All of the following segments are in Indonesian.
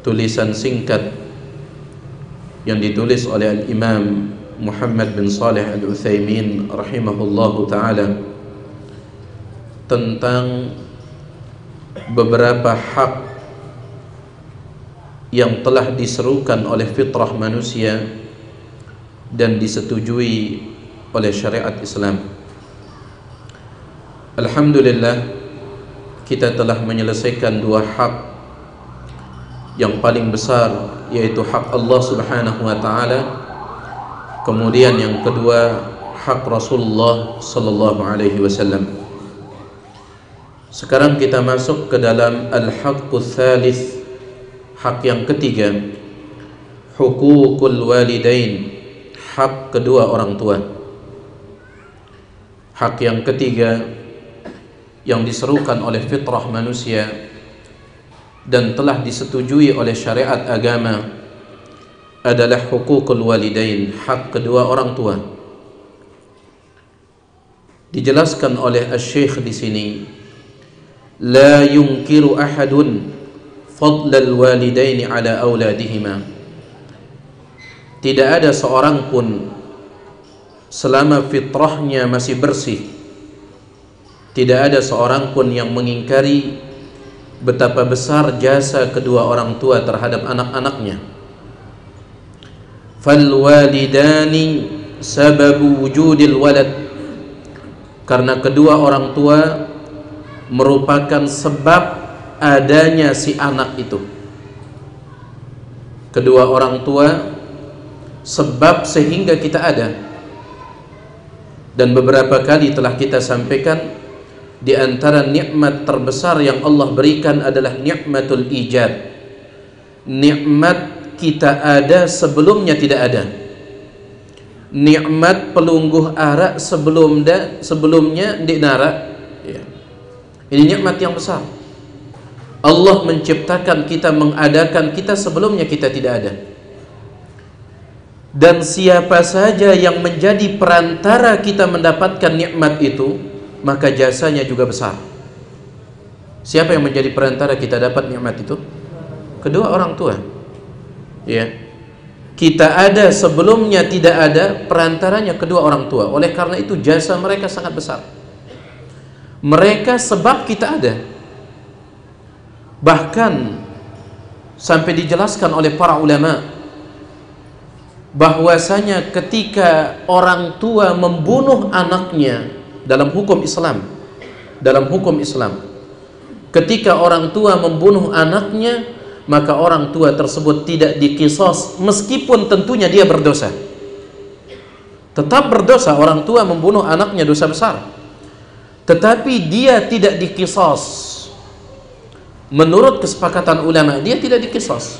tulisan singkat yang ditulis oleh Al-Imam Muhammad bin Saleh Al-Utsaimin rahimahullahu ta'ala tentang beberapa hak yang telah diserukan oleh fitrah manusia dan disetujui oleh syariat Islam. Alhamdulillah, kita telah menyelesaikan dua hak yang paling besar, yaitu hak Allah Subhanahu wa ta'ala, kemudian yang kedua hak Rasulullah sallallahu alaihi wasallam. Sekarang kita masuk ke dalam al-haqqus tsalits, hak yang ketiga, hukukul walidain, hak kedua orang tua. Hak yang ketiga yang diserukan oleh fitrah manusia dan telah disetujui oleh syariat agama adalah hukukul walidain, hak kedua orang tua. Dijelaskan oleh Asy-Syaikh di sini, la yunkiru ahadun fadlal walidaini ala auladihima. Tidak ada seorang pun selama fitrahnya masih bersih, tidak ada seorang pun yang mengingkari betapa besar jasa kedua orang tua terhadap anak-anaknya. Fal walidani sababu wujudil walad, karena kedua orang tua merupakan sebab adanya si anak itu. Kedua orang tua sebab sehingga kita ada. Dan beberapa kali telah kita sampaikan, di antara nikmat terbesar yang Allah berikan adalah nikmatul ijad. Nikmat kita ada sebelumnya tidak ada. Nikmat pelungguh arak sebelumnya di narak. Ya. Ini nikmat yang besar. Allah menciptakan kita, mengadakan kita sebelumnya kita tidak ada. Dan siapa saja yang menjadi perantara kita mendapatkan nikmat itu, maka jasanya juga besar. Siapa yang menjadi perantara kita dapat nikmat itu? Kedua orang tua. Ya. Kita ada sebelumnya tidak ada, perantaranya kedua orang tua. Oleh karena itu jasa mereka sangat besar. Mereka sebab kita ada. Bahkan sampai dijelaskan oleh para ulama bahwasanya ketika orang tua membunuh anaknya dalam hukum Islam, ketika orang tua membunuh anaknya, maka orang tua tersebut tidak diqisas, meskipun tentunya dia berdosa. Tetap berdosa, orang tua membunuh anaknya dosa besar, tetapi dia tidak diqisas. Menurut kesepakatan ulama, dia tidak diqisas.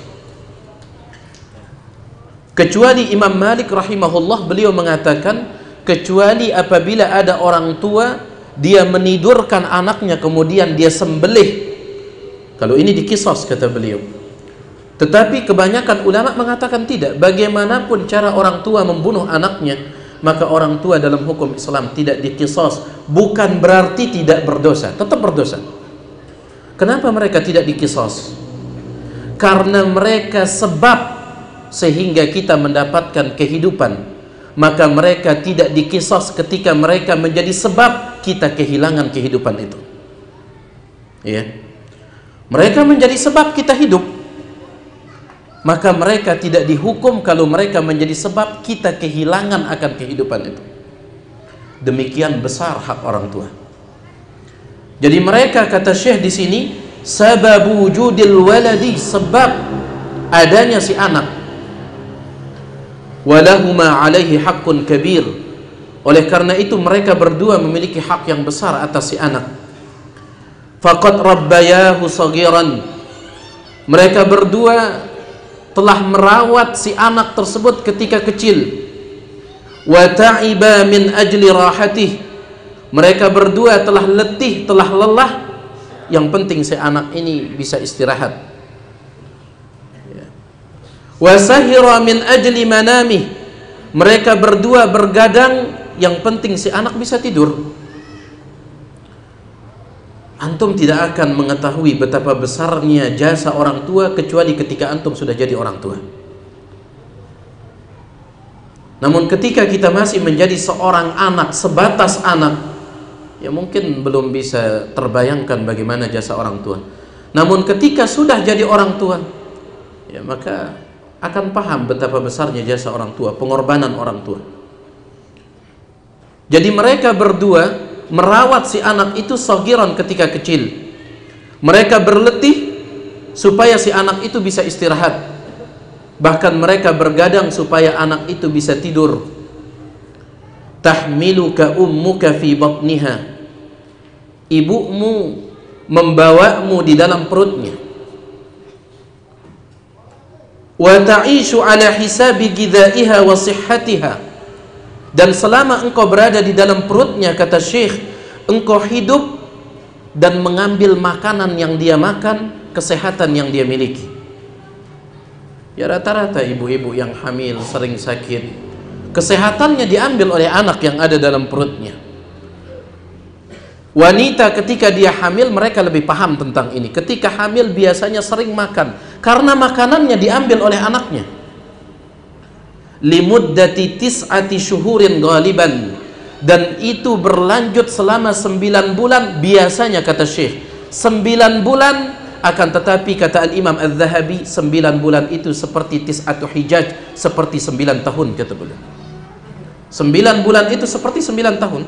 Kecuali Imam Malik rahimahullah, beliau mengatakan kecuali apabila ada orang tua dia menidurkan anaknya kemudian dia sembelih, kalau ini diqisas kata beliau. Tetapi kebanyakan ulama mengatakan tidak. Bagaimanapun cara orang tua membunuh anaknya, maka orang tua dalam hukum Islam tidak diqisas. Bukan berarti tidak berdosa, tetap berdosa. Kenapa mereka tidak diqisas? Karena mereka sebab sehingga kita mendapatkan kehidupan. Maka mereka tidak diqisas ketika mereka menjadi sebab kita kehilangan kehidupan itu. Ya. Mereka menjadi sebab kita hidup, maka mereka tidak dihukum kalau mereka menjadi sebab kita kehilangan akan kehidupan itu. Demikian besar hak orang tua. Jadi mereka, kata Syekh di sini, sababu wujudil waladi, sebab adanya si anak. Walahuma alaihi haqqun kabir, oleh karena itu mereka berdua memiliki hak yang besar atas si anak. Faqad rabbayahu saghiran, mereka berdua telah merawat si anak tersebut ketika kecil. Wa ta'iba min ajli rahatih, mereka berdua telah letih, telah lelah, yang penting si anak ini bisa istirahat. Wasahira min ajli manamih, mereka berdua bergadang, yang penting si anak bisa tidur. Antum tidak akan mengetahui betapa besarnya jasa orang tua kecuali ketika antum sudah jadi orang tua. Namun ketika kita masih menjadi seorang anak, sebatas anak, ya mungkin belum bisa terbayangkan bagaimana jasa orang tua. Namun ketika sudah jadi orang tua, ya maka akan paham betapa besarnya jasa orang tua, pengorbanan orang tua. Jadi mereka berdua merawat si anak itu sogiron ketika kecil. Mereka berletih supaya si anak itu bisa istirahat. Bahkan mereka bergadang supaya anak itu bisa tidur. Tahmiluka ummuka fi batniha. Ibumu membawamu di dalam perutnya. Wa ta'ishu ala hisabi gidaiha wa sihhatiha. Dan selama engkau berada di dalam perutnya, kata Syekh, engkau hidup dan mengambil makanan yang dia makan, kesehatan yang dia miliki. Ya rata-rata ibu-ibu yang hamil sering sakit, kesehatannya diambil oleh anak yang ada dalam perutnya. Wanita ketika dia hamil, mereka lebih paham tentang ini. Ketika hamil biasanya sering makan karena makanannya diambil oleh anaknya. Limuddati tis'ati syuhurin ghaliban, dan itu berlanjut selama 9 bulan biasanya, kata Syekh. 9 bulan, akan tetapi kata Al-Imam Al-Zahabi 9 bulan itu seperti tis'atu hijaj, seperti 9 tahun, kata beliau. 9 bulan itu seperti 9 tahun.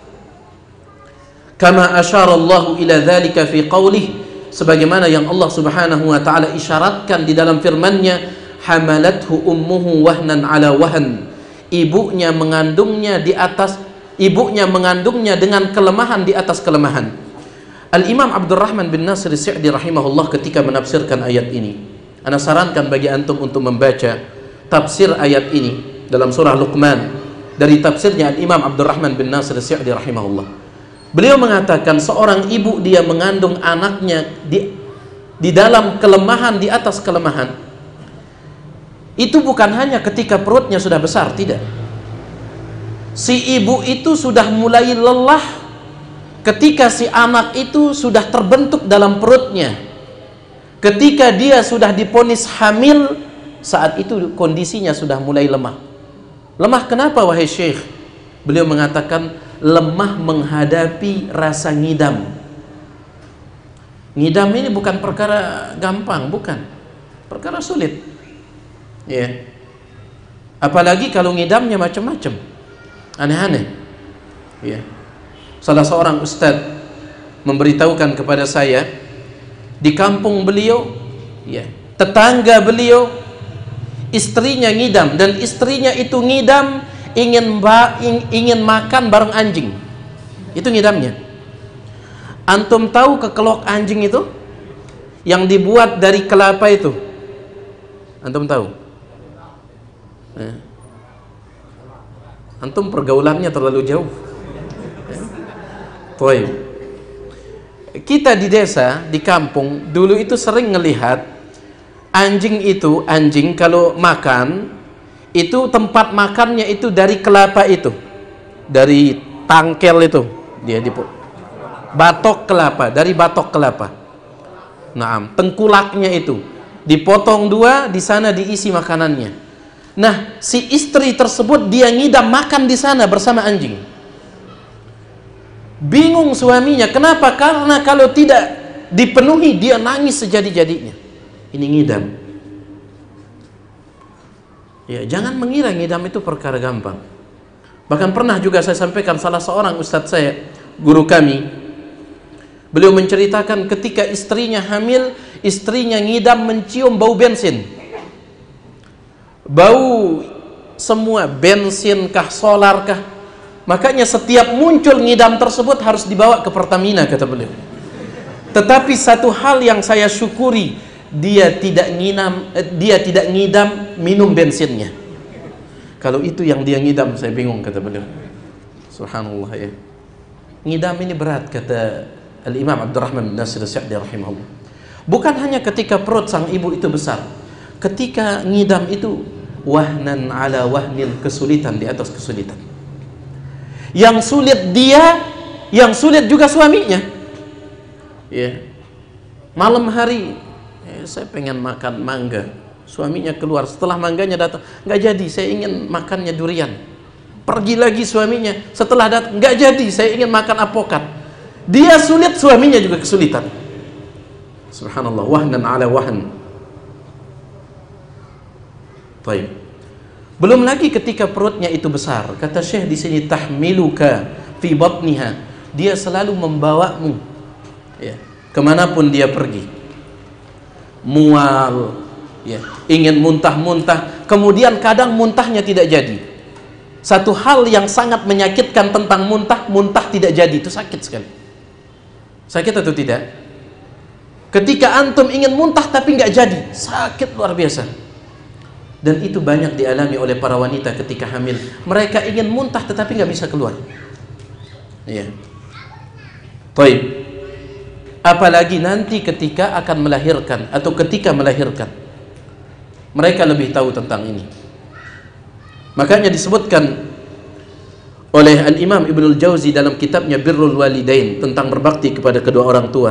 Kama asyarallahu ila dzalika fi qaulih, sebagaimana yang Allah Subhanahu wa taala isyaratkan di dalam firman-Nya, hamalathu ummuhu wahnan ala wahn. Ibunya mengandungnya dengan kelemahan di atas kelemahan. Al-Imam Abdurrahman bin Nasir Sa'di rahimahullah ketika menafsirkan ayat ini, ana sarankan bagi antum untuk membaca tafsir ayat ini dalam surah Luqman dari tafsirnya Al-Imam Abdurrahman bin Nasir Sa'di rahimahullah. Beliau mengatakan seorang ibu dia mengandung anaknya di dalam kelemahan di atas kelemahan. Itu bukan hanya ketika perutnya sudah besar, tidak. Si ibu itu sudah mulai lelah ketika si anak itu sudah terbentuk dalam perutnya. Ketika dia sudah diponis hamil, saat itu kondisinya sudah mulai lemah. Lemah kenapa wahai Syekh? Beliau mengatakan lemah menghadapi rasa ngidam. Ngidam ini bukan perkara gampang, bukan. Perkara sulit. Ya. Apalagi kalau ngidamnya macam-macam, aneh-aneh. Ya. Salah seorang ustadz memberitahukan kepada saya, di kampung beliau, ya, tetangga beliau, istrinya ngidam, dan istrinya itu ngidam ingin makan bareng anjing. Itu ngidamnya. Antum tahu kekelok anjing itu yang dibuat dari kelapa itu? Antum tahu? Antum pergaulannya terlalu jauh. Kita di desa, di kampung dulu itu sering ngelihat anjing kalau makan itu tempat makannya itu dari kelapa itu, dari tangkel itu, dia batok kelapa, dari batok kelapa. Nah, tengkulaknya itu dipotong 2, di sana diisi makanannya. Nah, si istri tersebut dia ngidam makan di sana bersama anjing. Bingung suaminya, kenapa? Karena kalau tidak dipenuhi dia nangis sejadi-jadinya. Ini ngidam. Ya, jangan mengira ngidam itu perkara gampang. Bahkan pernah juga saya sampaikan salah seorang ustadz saya, guru kami, beliau menceritakan ketika istrinya hamil, istrinya ngidam mencium bau bensin. Bau semua, bensin kah, solar kah. Makanya setiap muncul ngidam tersebut harus dibawa ke Pertamina, kata beliau. Tetapi satu hal yang saya syukuri, dia tidak ngidam minum bensinnya. Kalau itu yang dia ngidam, saya bingung, kata beliau. Subhanallah ya. Ngidam ini berat, kata Al-Imam Abdurrahman bin Nasir Sa'di rahimahullah. Bukan hanya ketika perut sang ibu itu besar. Ketika ngidam itu wahnan ala wahnin, kesulitan di atas kesulitan. Yang sulit dia, yang sulit juga suaminya. Ya. Malam hari, saya pengen makan mangga. Suaminya keluar, setelah mangganya datang, nggak jadi, saya ingin makannya durian. Pergi lagi suaminya, setelah datang, nggak jadi, saya ingin makan apokat. Dia sulit, suaminya juga kesulitan. Subhanallah, wahnan ala wahn. Baik. Belum lagi ketika perutnya itu besar, kata Syekh di sini, tahmiluka fi batniha, dia selalu membawamu, ya, kemanapun dia pergi. Mual, ya, ingin muntah-muntah, kemudian kadang muntahnya tidak jadi. Satu hal yang sangat menyakitkan tentang muntah, muntah tidak jadi, itu sakit sekali. Sakit atau tidak? Ketika antum ingin muntah tapi nggak jadi, sakit luar biasa. Dan itu banyak dialami oleh para wanita ketika hamil. Mereka ingin muntah tetapi nggak bisa keluar. Ya. Baik. Apalagi nanti ketika akan melahirkan atau ketika melahirkan, mereka lebih tahu tentang ini. Makanya disebutkan oleh Al-Imam Ibnul Jauzi dalam kitabnya Birrul Walidain tentang berbakti kepada kedua orang tua.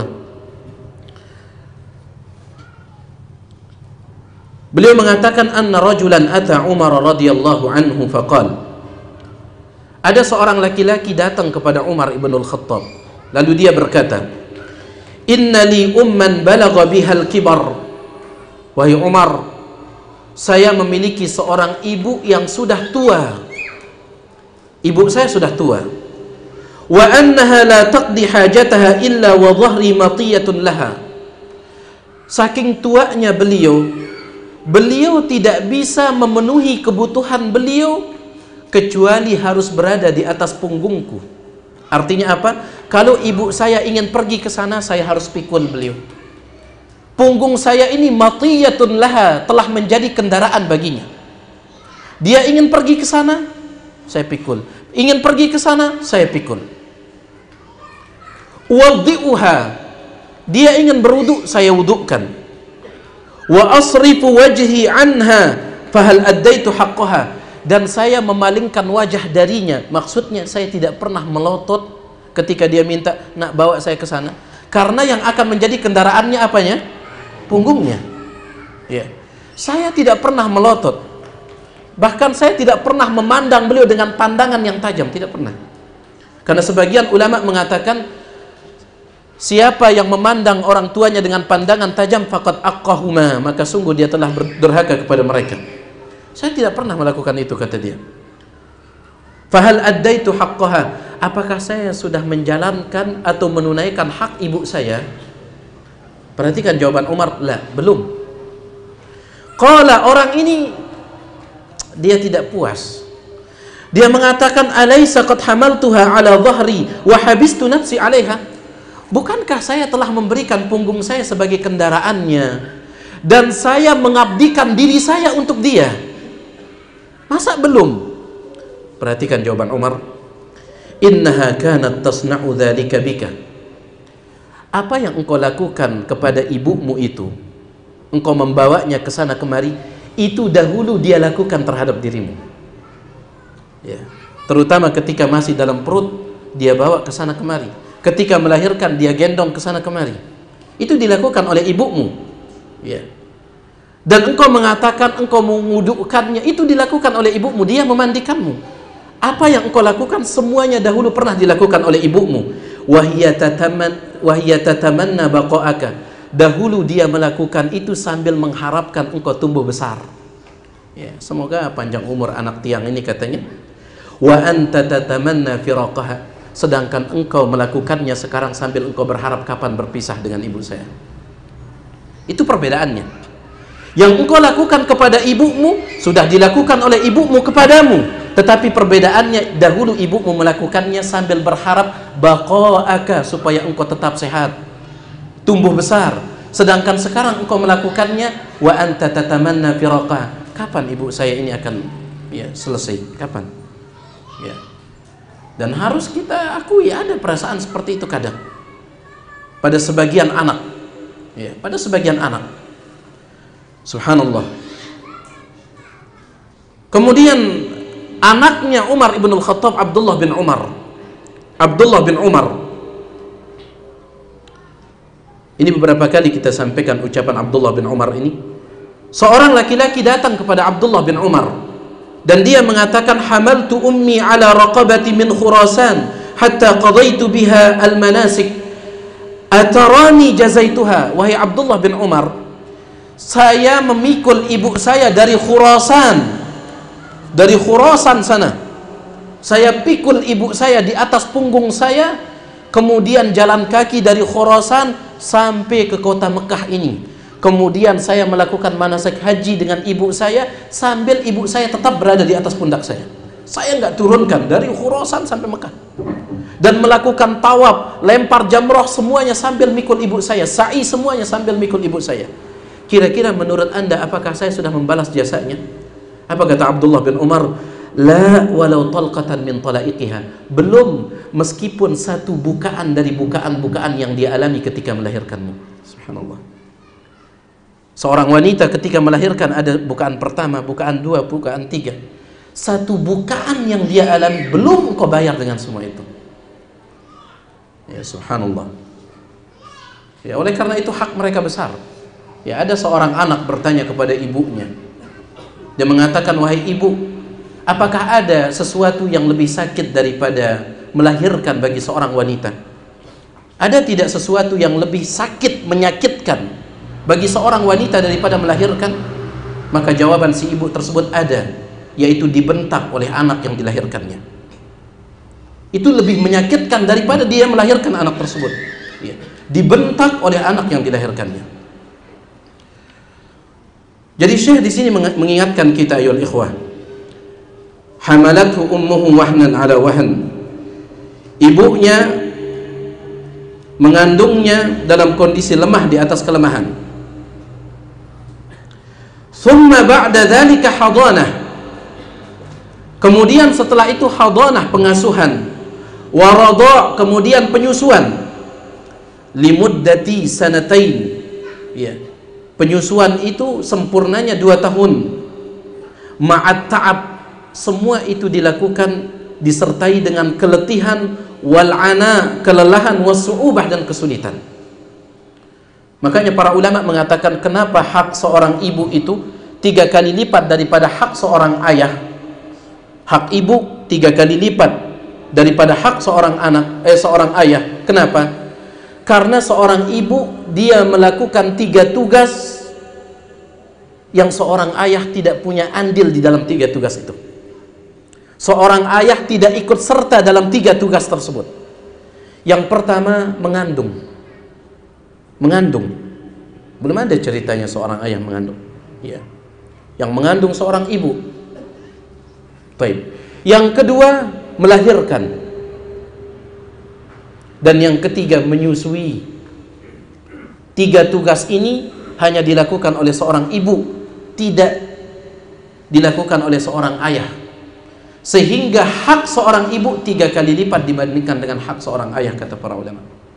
Beliau mengatakan anna rajulan ata Umar radhiyallahu anhu faqal. Ada seorang laki-laki datang kepada Umar Ibnul Khattab. Lalu dia berkata, "Inna li umman balagha bihal kibar." Wahai Umar, saya memiliki seorang ibu yang sudah tua. Ibu saya sudah tua. Wa annaha la taqdi hajataha illa wa dhahri matiyatun laha. Saking tuanya beliau tidak bisa memenuhi kebutuhan beliau kecuali harus berada di atas punggungku. Artinya apa? Kalau ibu saya ingin pergi ke sana, saya harus pikul beliau. Punggung saya ini matiyatun laha, telah menjadi kendaraan baginya. Dia ingin pergi ke sana, saya pikul. Ingin pergi ke sana, saya pikul. Wadhi'uha, dia ingin berwudu, saya wudukkan. Wa asrifu wajhi anha fahal addaitu haqqaha, dan saya memalingkan wajah darinya. Maksudnya saya tidak pernah melotot ketika dia minta, "Nak, bawa saya ke sana." Karena yang akan menjadi kendaraannya apanya? Punggungnya. Ya. Saya tidak pernah melotot. Bahkan saya tidak pernah memandang beliau dengan pandangan yang tajam, tidak pernah. Karena sebagian ulama mengatakan siapa yang memandang orang tuanya dengan pandangan tajam faqad aqahuma, maka sungguh dia telah durhaka kepada mereka. Saya tidak pernah melakukan itu, kata dia. Fahal addaitu haqqaha, apakah saya sudah menjalankan atau menunaikan hak ibu saya? Perhatikan jawaban Umar, la, belum. Qala, orang ini dia tidak puas. Dia mengatakan, alaysa qad hamaltuha ala dhahri wa habistu nafsi 'alaiha. Bukankah saya telah memberikan punggung saya sebagai kendaraannya dan saya mengabdikan diri saya untuk dia? Masa belum? Perhatikan jawaban Umar. Innaha kanat tasna'u dzalika bika. Apa yang engkau lakukan kepada ibumu itu, engkau membawanya ke sana kemari, itu dahulu dia lakukan terhadap dirimu. Ya. Terutama ketika masih dalam perut, dia bawa ke sana kemari. Ketika melahirkan, dia gendong ke sana kemari. Itu dilakukan oleh ibumu. Ya. Dan engkau mengatakan engkau mengudukkannya, itu dilakukan oleh ibumu, dia memandikanmu. Apa yang engkau lakukan semuanya dahulu pernah dilakukan oleh ibumu. Wahiyya tatamanna baqa'aka. Dahulu dia melakukan itu sambil mengharapkan engkau tumbuh besar. Ya, semoga panjang umur anak tiang ini, katanya. Wa anta tatamanna firaqaha. Sedangkan engkau melakukannya sekarang sambil engkau berharap kapan berpisah dengan ibu saya. Itu perbedaannya. Yang engkau lakukan kepada ibumu sudah dilakukan oleh ibumu kepadamu. Tetapi perbedaannya, dahulu ibumu melakukannya sambil berharap baqa'aka, supaya engkau tetap sehat, tumbuh besar. Sedangkan sekarang engkau melakukannya wa anta tatamanna firaqah. Kapan ibu saya ini akan selesai? Kapan? Ya. Dan harus kita akui ada perasaan seperti itu kadang pada sebagian anak. Ya, pada sebagian anak. Subhanallah. Kemudian anaknya Umar ibn al-Khattab, Abdullah bin Umar Ini beberapa kali kita sampaikan ucapan Abdullah bin Umar ini. Seorang laki-laki datang kepada Abdullah bin Umar dan dia mengatakan, hamaltu ummi ala raqabati min Khurasan hatta qadaitu biha al-manasik atarani jazaituha. Wahai Abdullah bin Umar, saya memikul ibu saya dari Khurasan, dari Khurasan sana. Saya pikul ibu saya di atas punggung saya, kemudian jalan kaki dari Khurasan sampai ke kota Mekah ini. Kemudian saya melakukan manasik haji dengan ibu saya sambil ibu saya tetap berada di atas pundak saya. Saya nggak turunkan dari Khurasan sampai Mekah. Dan melakukan tawaf, lempar jamroh, semuanya sambil mikul ibu saya. Sa'i semuanya sambil mikul ibu saya. Kira-kira menurut anda apakah saya sudah membalas jasanya? Apa kata Abdullah bin Umar? La walau talqatan min talaiqiha. Belum, meskipun satu bukaan dari bukaan-bukaan yang dia alami ketika melahirkanmu. Subhanallah. Seorang wanita ketika melahirkan ada bukaan pertama, bukaan dua, bukaan tiga. Satu bukaan yang dia alami belum kau bayar dengan semua itu. Ya subhanallah. Ya, oleh karena itu hak mereka besar. Ya, ada seorang anak bertanya kepada ibunya. Dia mengatakan, wahai ibu, apakah ada sesuatu yang lebih sakit daripada melahirkan bagi seorang wanita? Ada tidak sesuatu yang lebih sakit, menyakitkan bagi seorang wanita daripada melahirkan? Maka jawaban si ibu tersebut ada, yaitu dibentak oleh anak yang dilahirkannya. Itu lebih menyakitkan daripada dia melahirkan anak tersebut. Ya, dibentak oleh anak yang dilahirkannya. Jadi Syekh di sini mengingatkan kita, ayyuhal ikhwah, hamalathu ummuhu wahnan ala wahn. Ibunya mengandungnya dalam kondisi lemah di atas kelemahan. Thumma ba'da dzalika hadanah. Kemudian setelah itu hadanah, pengasuhan. Wa radha', kemudian penyusuan. Limuddati sanatain. Ya. Penyusuan itu sempurnanya 2 tahun. Ma'at ta'ab, semua itu dilakukan disertai dengan keletihan, wal'ana, kelelahan, wasu'ubah, dan kesulitan. Makanya para ulama mengatakan kenapa hak seorang ibu itu 3 kali lipat daripada hak seorang ayah. Hak ibu 3 kali lipat daripada hak seorang seorang ayah. Kenapa? Karena seorang ibu dia melakukan 3 tugas yang seorang ayah tidak punya andil di dalam 3 tugas itu. Seorang ayah tidak ikut serta dalam 3 tugas tersebut. Yang pertama, mengandung. Mengandung. Belum ada ceritanya seorang ayah mengandung. Ya. Yang mengandung seorang ibu. Baik. Yang kedua, melahirkan. Dan yang ketiga, menyusui. 3 tugas ini hanya dilakukan oleh seorang ibu, tidak dilakukan oleh seorang ayah. Sehingga hak seorang ibu 3 kali lipat dibandingkan dengan hak seorang ayah, kata para ulama.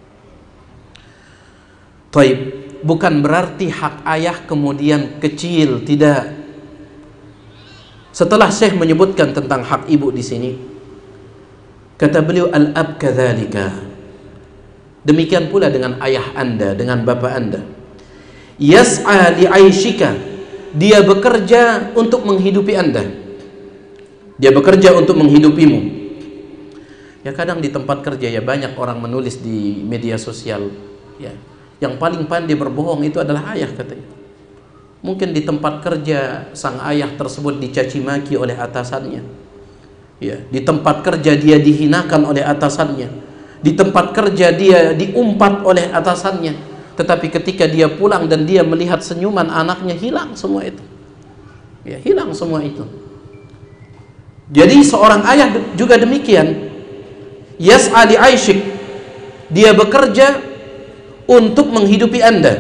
Taib. Bukan berarti hak ayah kemudian kecil, tidak. Setelah Syekh menyebutkan tentang hak ibu di sini, kata beliau, al-ab kadzalika. Demikian pula dengan ayah anda, dengan bapak anda. Yas'a li'aishika, dia bekerja untuk menghidupi anda. Dia bekerja untuk menghidupimu. Ya, kadang di tempat kerja ya banyak orang menulis di media sosial, ya, yang paling pandai berbohong itu adalah ayah, katanya. Mungkin di tempat kerja sang ayah tersebut dicaci maki oleh atasannya. Ya, di tempat kerja dia dihinakan oleh atasannya. Di tempat kerja dia diumpat oleh atasannya. Tetapi ketika dia pulang dan dia melihat senyuman anaknya, hilang semua itu. Ya, hilang semua itu. Jadi seorang ayah juga demikian. Yas'a li'aishik, dia bekerja untuk menghidupi anda.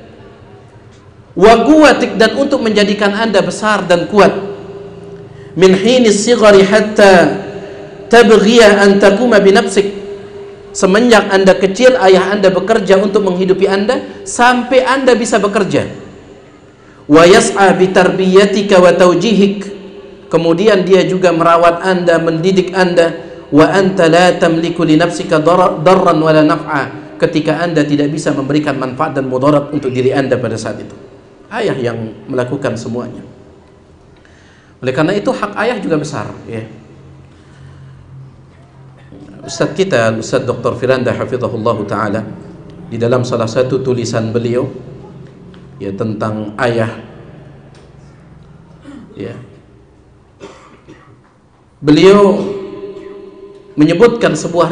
Wa quwwatik, dan untuk menjadikan anda besar dan kuat. Min hinis sighari hatta tabghiya an taquma bi nafsik. Semenjak anda kecil, ayah anda bekerja untuk menghidupi anda sampai anda bisa bekerja. Wa yas'a bi tarbiyatika wa tawjihik, kemudian dia juga merawat anda, mendidik anda. Wa anta la tamliku li nafsika darran wala naf'a, ketika Anda tidak bisa memberikan manfaat dan mudarat untuk diri Anda pada saat itu. Ayah yang melakukan semuanya. Oleh karena itu hak ayah juga besar, ya. Ustaz kita, Ustaz Dr. Firanda hafizahullah ta'ala, di dalam salah satu tulisan beliau, ya, tentang ayah, ya, beliau menyebutkan sebuah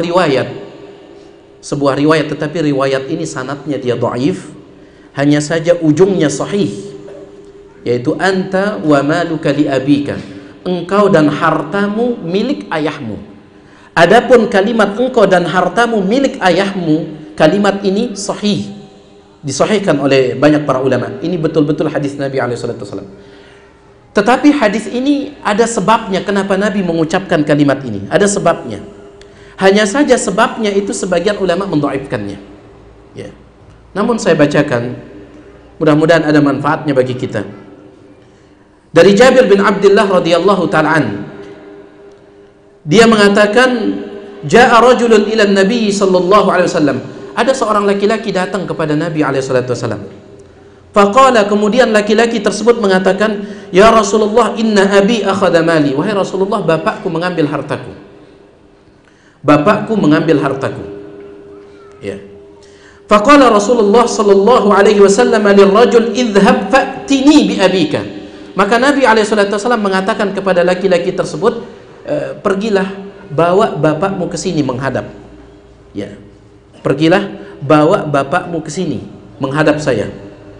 riwayat, tetapi riwayat ini sanadnya dia dhaif, hanya saja ujungnya sahih, yaitu anta wa maluka li abika, engkau dan hartamu milik ayahmu. Adapun kalimat engkau dan hartamu milik ayahmu, kalimat ini sahih, disahihkan oleh banyak para ulama. Ini betul-betul hadis Nabi SAW. Tetapi hadis ini ada sebabnya kenapa Nabi mengucapkan kalimat ini. Ada sebabnya. Hanya saja sebabnya itu sebagian ulama mendhaifkannya. Ya. Namun saya bacakan, mudah-mudahan ada manfaatnya bagi kita. Dari Jabir bin Abdullah radhiyallahu ta'ala an, dia mengatakan, ja'a rajulun ila Nabi sallallahu alaihi wasallam. Ada seorang laki-laki datang kepada Nabi alaihi salatu wasallam. Faqala, kemudian laki-laki tersebut mengatakan, ya Rasulullah, inna abi akhadha mali. Wahai Rasulullah, bapakku mengambil hartaku. Bapakku mengambil hartaku. Ya. Faqala Rasulullah sallallahu alaihi wasallam lirrajul idhhab fa'tini bi abika. Maka Nabi alaihi salatu wasallam mengatakan kepada laki-laki tersebut, pergilah, bawa bapakmu ke sini menghadap. Ya. Pergilah, bawa bapakmu ke sini menghadap saya.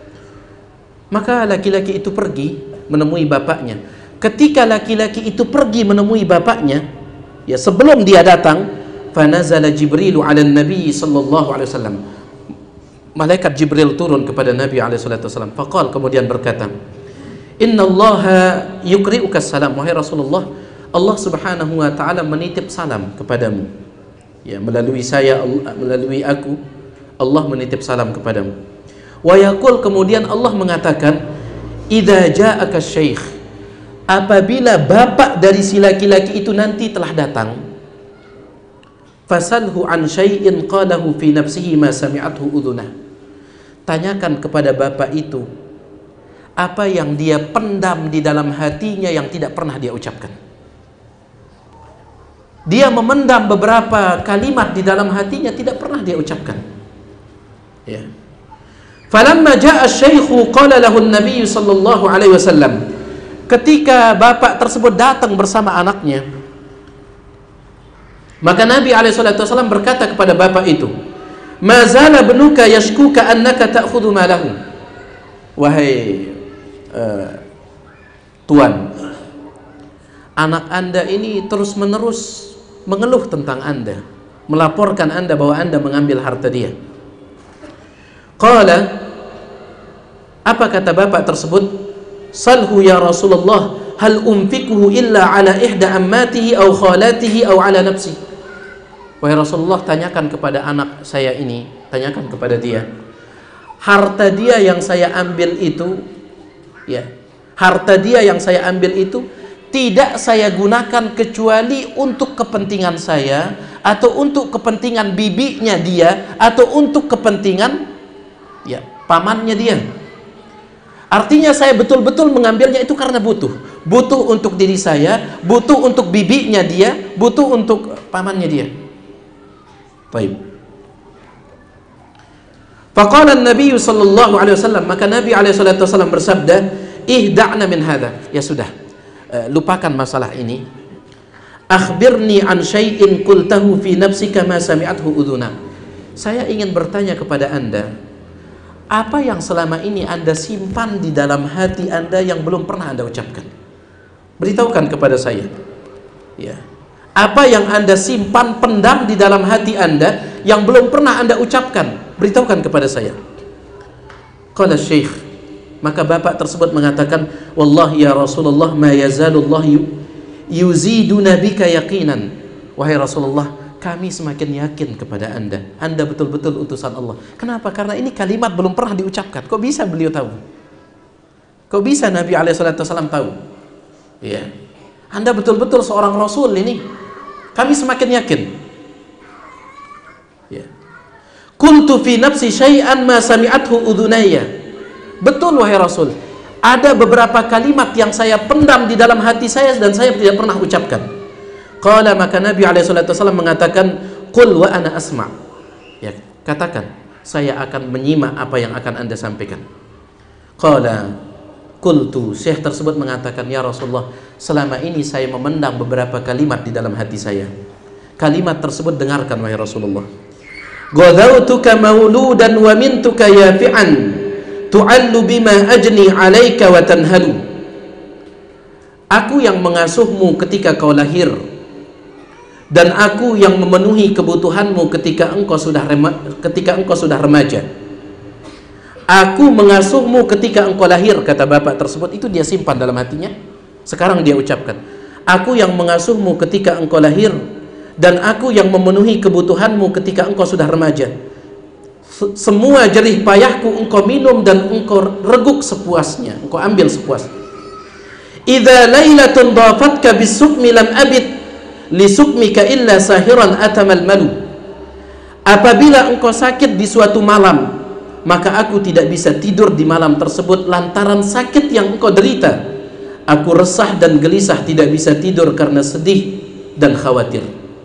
Maka laki-laki itu pergi menemui bapaknya. Ketika laki-laki itu pergi menemui bapaknya, ya, sebelum dia datang, fanazala Jibril 'ala Nabi sallallahu alaihi wasallam. Malaikat Jibril turun kepada Nabi alaihi wasallam. Faqal, kemudian berkata, innallaha yuqri'uka salam. Wahai Rasulullah, Allah subhanahu wa ta'ala menitip salam kepadamu, ya, melalui saya, melalui aku, Allah menitip salam kepadamu. Wa yaqul, kemudian Allah mengatakan, idza ja'aka syekh, apabila bapak dari si laki-laki itu nanti telah datang, fasalhu an syai'in qalahu fi nafsihi ma sami'athu udhunah. Tanyakan kepada bapak itu apa yang dia pendam di dalam hatinya yang tidak pernah dia ucapkan. Dia memendam beberapa kalimat di dalam hatinya tidak pernah dia ucapkan. Ya. Falamma jaa asy-syaikhu qala lahu an-nabiy sallallahu alaihi wasallam. Ketika bapak tersebut datang bersama anaknya, maka Nabi alaihi salatu wasallam berkata kepada bapak itu, "Ma zala ibnuka yashkuka annaka ta'khudhu malahu." Wahai tuan, anak Anda ini terus-menerus mengeluh tentang Anda, melaporkan Anda bahwa Anda mengambil harta dia. Qala, apa kata bapak tersebut? Salhu ya Rasulullah, hal umfikuhu illa ala ihda ammatihi aw khalatihi aw ala nafsi. Wahai Rasulullah, tanyakan kepada anak saya ini, tanyakan kepada dia, harta dia yang saya ambil itu, ya, harta dia yang saya ambil itu tidak saya gunakan kecuali untuk kepentingan saya, atau untuk kepentingan bibinya dia, atau untuk kepentingan, ya, pamannya dia. Artinya saya betul-betul mengambilnya itu karena butuh untuk diri saya, butuh untuk bibinya dia, butuh untuk pamannya dia. Baik. Faqala an-nabiy sallallahu alaihi wasallam, maka Nabi alaihi salatu wasallam bersabda, ihda'na min hadha. Ya sudah, lupakan masalah ini. Akhbirni an syai'in qultahu fi nafsika ma sami'athu udhuna. Saya ingin bertanya kepada Anda, apa yang selama ini Anda simpan di dalam hati Anda yang belum pernah Anda ucapkan? Beritahukan kepada saya. Ya. Apa yang Anda simpan, pendam di dalam hati Anda yang belum pernah Anda ucapkan? Beritahukan kepada saya. Qala syekh, maka bapak tersebut mengatakan, wallahi ya Rasulullah, ma yazalullah yuziduna bika yaqinan. Wahai Rasulullah, kami semakin yakin kepada Anda. Anda betul-betul utusan Allah. Kenapa? Karena ini kalimat belum pernah diucapkan. Kok bisa beliau tahu? Kok bisa Nabi SAW tahu? Ya. Anda betul-betul seorang Rasul ini. Kami semakin yakin. Ya. Qultu fi nafsi syai'an ma sami'athu udhunayya. Betul wahai Rasul, ada beberapa kalimat yang saya pendam di dalam hati saya dan saya tidak pernah ucapkan. Qala, maka Nabi SAW mengatakan, qul wa ana asma'. Ya, katakan, saya akan menyimak apa yang akan Anda sampaikan. Qala, qultu, syekh tersebut mengatakan, ya Rasulullah, selama ini saya memendam beberapa kalimat di dalam hati saya. Kalimat tersebut dengarkan wahai Rasulullah. Ghadawtuka mauludan wa mintuka yafi'an tu'allu bima ajni 'alaika wa tanhalu. Aku yang mengasuhmu ketika kau lahir, dan aku yang memenuhi kebutuhanmu ketika engkau sudah remaja. Aku mengasuhmu ketika engkau lahir, kata bapak tersebut. Itu dia simpan dalam hatinya. Sekarang dia ucapkan, aku yang mengasuhmu ketika engkau lahir, dan aku yang memenuhi kebutuhanmu ketika engkau sudah remaja. Semua jerih payahku engkau minum dan engkau reguk sepuasnya, engkau ambil sepuasnya. Idza lailatun dhafatka bisukmi lam abid li sukmika illa sahiran atamal malu. Apabila engkau sakit di suatu malam, maka aku tidak bisa tidur di malam tersebut lantaran sakit yang engkau derita. Aku resah dan gelisah, tidak bisa tidur karena sedih dan khawatir.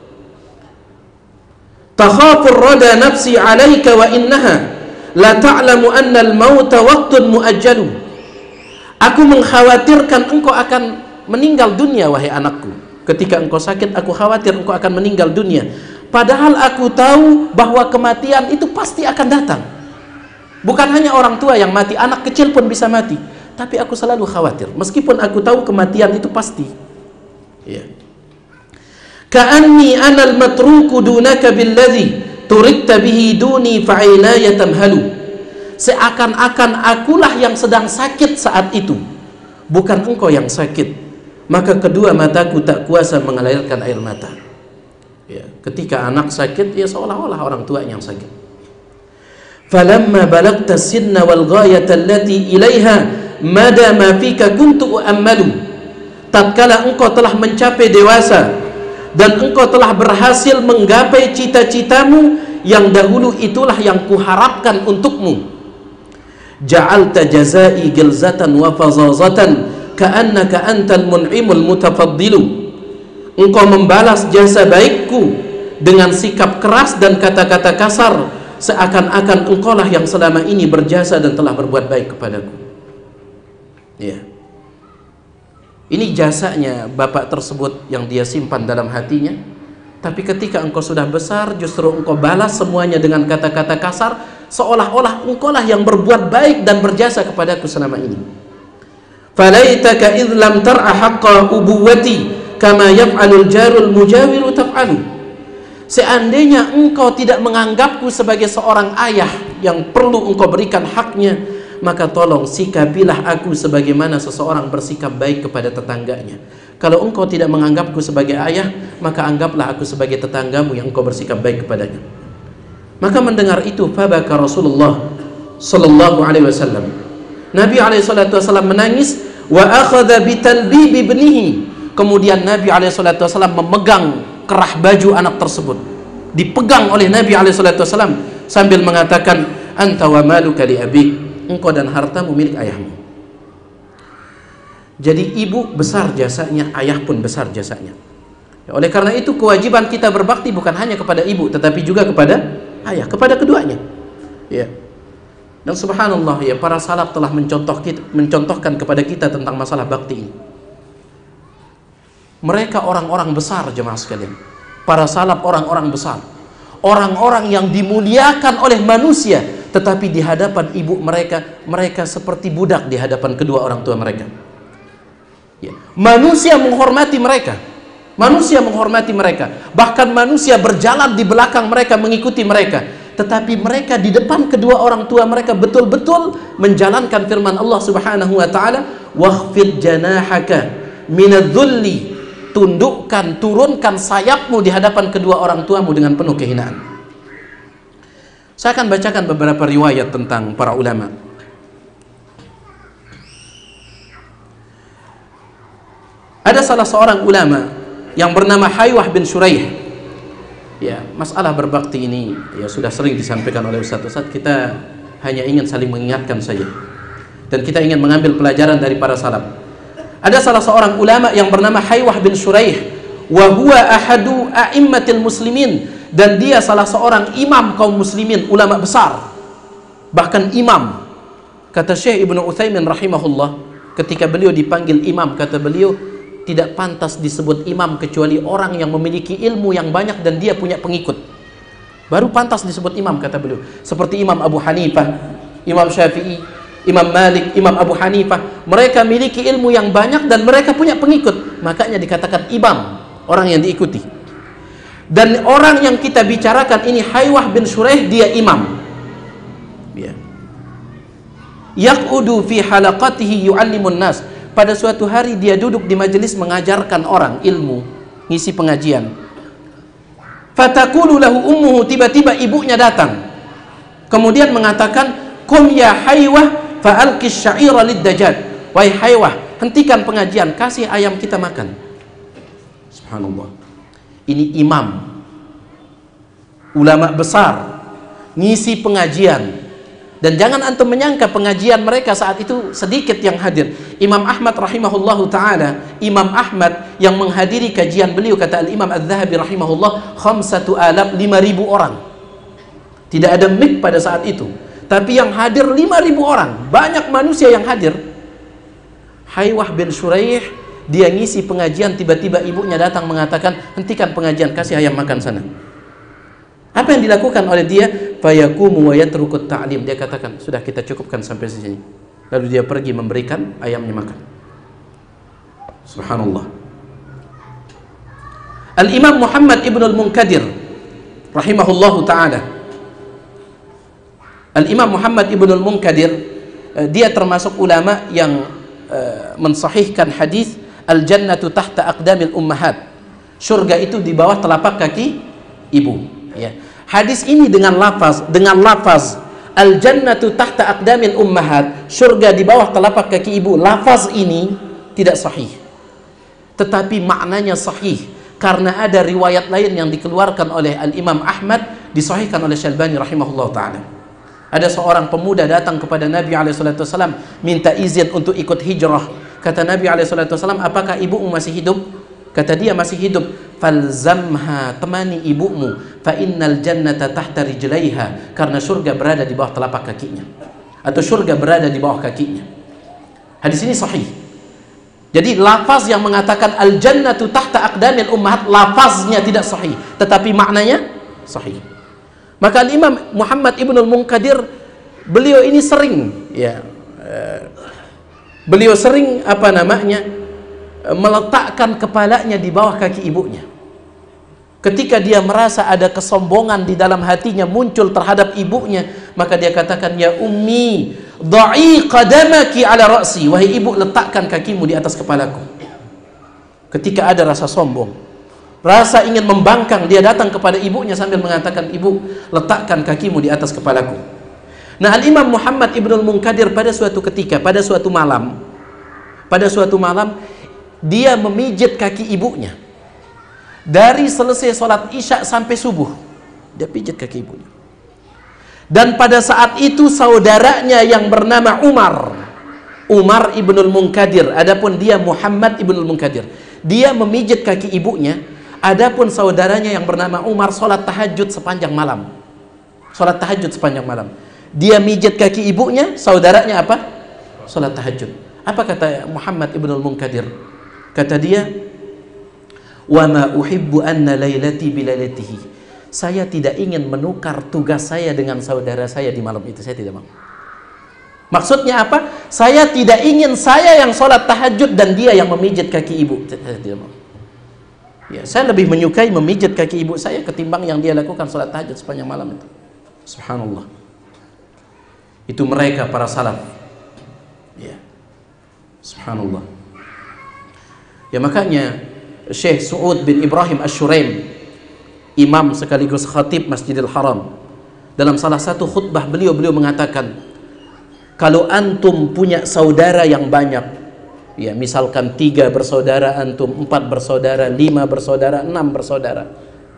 Takhafur rada nafsi 'alaika wa innaha la ta'lamu anna al-mauta waqtun muajjalu. Aku mengkhawatirkan engkau akan meninggal dunia wahai anakku. Ketika engkau sakit, aku khawatir engkau akan meninggal dunia. Padahal aku tahu bahwa kematian itu pasti akan datang. Bukan hanya orang tua yang mati, anak kecil pun bisa mati. Tapi aku selalu khawatir, meskipun aku tahu kematian itu pasti. Ya. Ka'anni anal matruku dunaka billadhi turidta bihi duni fa'inaya tamhalu. Seakan-akan akulah yang sedang sakit saat itu, bukan engkau yang sakit. Maka kedua mataku tak kuasa mengalirkan air mata. Ya, ketika anak sakit, ya seolah-olah orang tua yang sakit. Falamma balagta sinna wal ghayata allati ilaiha mada ma fika kuntu uammalu. Tatkala engkau telah mencapai dewasa dan engkau telah berhasil menggapai cita-citamu yang dahulu, itulah yang kuharapkan untukmu. Ja'alta jazai gilzatan wa fazazatan ka'annaka antal mun'imul mutafaddilu. Engkau membalas jasa baikku dengan sikap keras dan kata-kata kasar, seakan-akan engkaulah yang selama ini berjasa dan telah berbuat baik kepadaku. Ya. Ini jasanya bapak tersebut yang dia simpan dalam hatinya. Tapi ketika engkau sudah besar, justru engkau balas semuanya dengan kata-kata kasar, seolah-olah engkaulah yang berbuat baik dan berjasa kepadaku selama ini. Falaitaka idh lam tar'a haqqa ubuwati kama yaf'alul jarul mujawiru taf'alu. Seandainya engkau tidak menganggapku sebagai seorang ayah yang perlu engkau berikan haknya, maka tolong sikapilah aku sebagaimana seseorang bersikap baik kepada tetangganya. Kalau engkau tidak menganggapku sebagai ayah, maka anggaplah aku sebagai tetanggamu yang engkau bersikap baik kepadanya. Maka mendengar itu, fabaka Rasulullah sallallahu alaihi wasallam. Nabi alaihi salatu wasallam menangis, wa akhadha bitalbibi ibnihi. Kemudian Nabi alaihi salatu wasallam memegang kerah baju anak tersebut. Dipegang oleh Nabi alaihi salatu wasallam sambil mengatakan, anta wa maluka li abik. Engkau dan hartamu milik ayahmu. Jadi ibu besar jasanya, ayah pun besar jasanya. Ya, oleh karena itu kewajiban kita berbakti bukan hanya kepada ibu, tetapi juga kepada ayah, kepada keduanya. Ya. Dan subhanallah, ya, para salaf telah mencontohkan kepada kita tentang masalah bakti ini. Mereka orang-orang besar, jemaah sekalian. Para salaf orang-orang besar, orang-orang yang dimuliakan oleh manusia, tetapi di hadapan ibu mereka seperti budak di hadapan kedua orang tua mereka. Ya. Manusia menghormati mereka, bahkan manusia berjalan di belakang mereka mengikuti mereka, tetapi mereka di depan kedua orang tua mereka betul-betul menjalankan firman Allah Subhanahu wa taala, wakhfid janahaka minadh-dhulli. Tundukkan, turunkan sayapmu di hadapan kedua orang tuamu dengan penuh kehinaan. Saya akan bacakan beberapa riwayat tentang para ulama. Ada salah seorang ulama yang bernama Haywah bin Shuraih. Ya, masalah berbakti ini ya sudah sering disampaikan oleh Ustaz-Ustaz. Kita hanya ingin saling mengingatkan saja, dan kita ingin mengambil pelajaran dari para salaf. Ada salah seorang ulama yang bernama Haywah bin Shuraih, wa huwa ahadu a'immatil muslimin, dan dia salah seorang imam kaum muslimin, ulama besar, bahkan imam. Kata Syekh Ibnu Utsaimin rahimahullah, ketika beliau dipanggil imam, kata beliau, tidak pantas disebut imam kecuali orang yang memiliki ilmu yang banyak dan dia punya pengikut, baru pantas disebut imam, kata beliau. Seperti Imam Abu Hanifah, Imam Syafi'i, Imam Malik, Imam Abu Hanifah, mereka miliki ilmu yang banyak dan mereka punya pengikut, makanya dikatakan imam, orang yang diikuti. Dan orang yang kita bicarakan ini Haywah bin Shuraih, dia imam ya. Yaqudu fi halaqatihi yu'allimun nas. Pada suatu hari dia duduk di majelis mengajarkan orang ilmu, ngisi pengajian. Fataqulu lahu ummuhu, tiba-tiba ibunya datang, kemudian mengatakan, "Qum ya Haywah fa'alqis sya'ira lid-dajjal." Wahai Haywah, hentikan pengajian, kasih ayam kita makan. Subhanallah. Ini imam, ulama besar, ngisi pengajian. Dan jangan antum menyangka pengajian mereka saat itu sedikit yang hadir. Imam Ahmad rahimahullahu ta'ala, Imam Ahmad yang menghadiri kajian beliau, kata Al-Imam Al-Zahabi rahimahullah, 5,000 orang. Tidak ada mic pada saat itu, tapi yang hadir 5.000 orang. Banyak manusia yang hadir. Haywah bin Shuraih, dia ngisi pengajian, tiba-tiba ibunya datang mengatakan, hentikan pengajian, kasih ayam makan sana. Apa yang dilakukan oleh dia? Fayakumu wa yatrukut ta'lim. Dia katakan, sudah, kita cukupkan sampai sini. Lalu dia pergi memberikan ayamnya makan. Subhanallah. Al-Imam Muhammad ibn al-Munkadir rahimahullahu ta'ala, Al-Imam Muhammad ibn al-Munkadir, dia termasuk ulama yang mensahihkan hadis al-jannatu tahta aqdamil ummahat. Surga itu di bawah telapak kaki ibu ya. Hadis ini dengan lafaz al-jannatu tahta aqdamil ummahat, surga di bawah telapak kaki ibu, lafaz ini tidak sahih, tetapi maknanya sahih karena ada riwayat lain yang dikeluarkan oleh Al-Imam Ahmad, disahihkan oleh Syalbani rahimahullah ta'ala. Ada seorang pemuda datang kepada Nabi SAW minta izin untuk ikut hijrah. Kata Nabi SAW, apakah ibumu masih hidup? Kata dia, masih hidup. Falzamha, temani ibumu, fa innal jannata tahta rijlaiha, karena surga berada di bawah telapak kakinya, atau surga berada di bawah kakinya. Hadis ini sahih. Jadi lafaz yang mengatakan al jannatu tahta aqdamil ummahat, lafaznya tidak sahih, tetapi maknanya sahih. Maka Imam Muhammad ibn al-Munkadir, beliau ini sering ya, beliau sering meletakkan kepalanya di bawah kaki ibunya. Ketika dia merasa ada kesombongan di dalam hatinya muncul terhadap ibunya, maka dia katakan, ya ummi, dha'i qadamaki ala ra'si, wahai ibu, letakkan kakimu di atas kepalaku. Ketika ada rasa sombong, rasa ingin membangkang, dia datang kepada ibunya sambil mengatakan, ibu, letakkan kakimu di atas kepalaku. Nah, Al-Imam Muhammad ibn al-Munkadir pada suatu ketika, pada suatu malam, dia memijit kaki ibunya. Dari selesai sholat isya sampai subuh, dia pijit kaki ibunya. Dan pada saat itu saudaranya yang bernama Umar ibnul Munkadir, adapun dia Muhammad ibnul Munkadir, dia memijit kaki ibunya. Adapun saudaranya yang bernama Umar sholat tahajud sepanjang malam. Dia mijit kaki ibunya, saudaranya apa? Sholat tahajud. Apa kata Muhammad ibnul Munkadir? Kata dia, wa ma uhibbu anna lailati bilailatihi. Saya tidak ingin menukar tugas saya dengan saudara saya di malam itu. Saya tidak mau. Maksudnya apa? Saya tidak ingin saya yang sholat tahajud dan dia yang memijit kaki ibu. Saya tidak mau. Ya, saya lebih menyukai memijit kaki ibu saya ketimbang yang dia lakukan sholat tahajud sepanjang malam itu. Subhanallah. Itu mereka para salaf. Ya. Subhanallah. Ya, makanya Syekh Su'ud bin Ibrahim Asy-Syuraim, imam sekaligus khatib Masjidil Haram, dalam salah satu khutbah beliau mengatakan, kalau antum punya saudara yang banyak, ya misalkan 3 bersaudara antum, 4 bersaudara, 5 bersaudara, 6 bersaudara,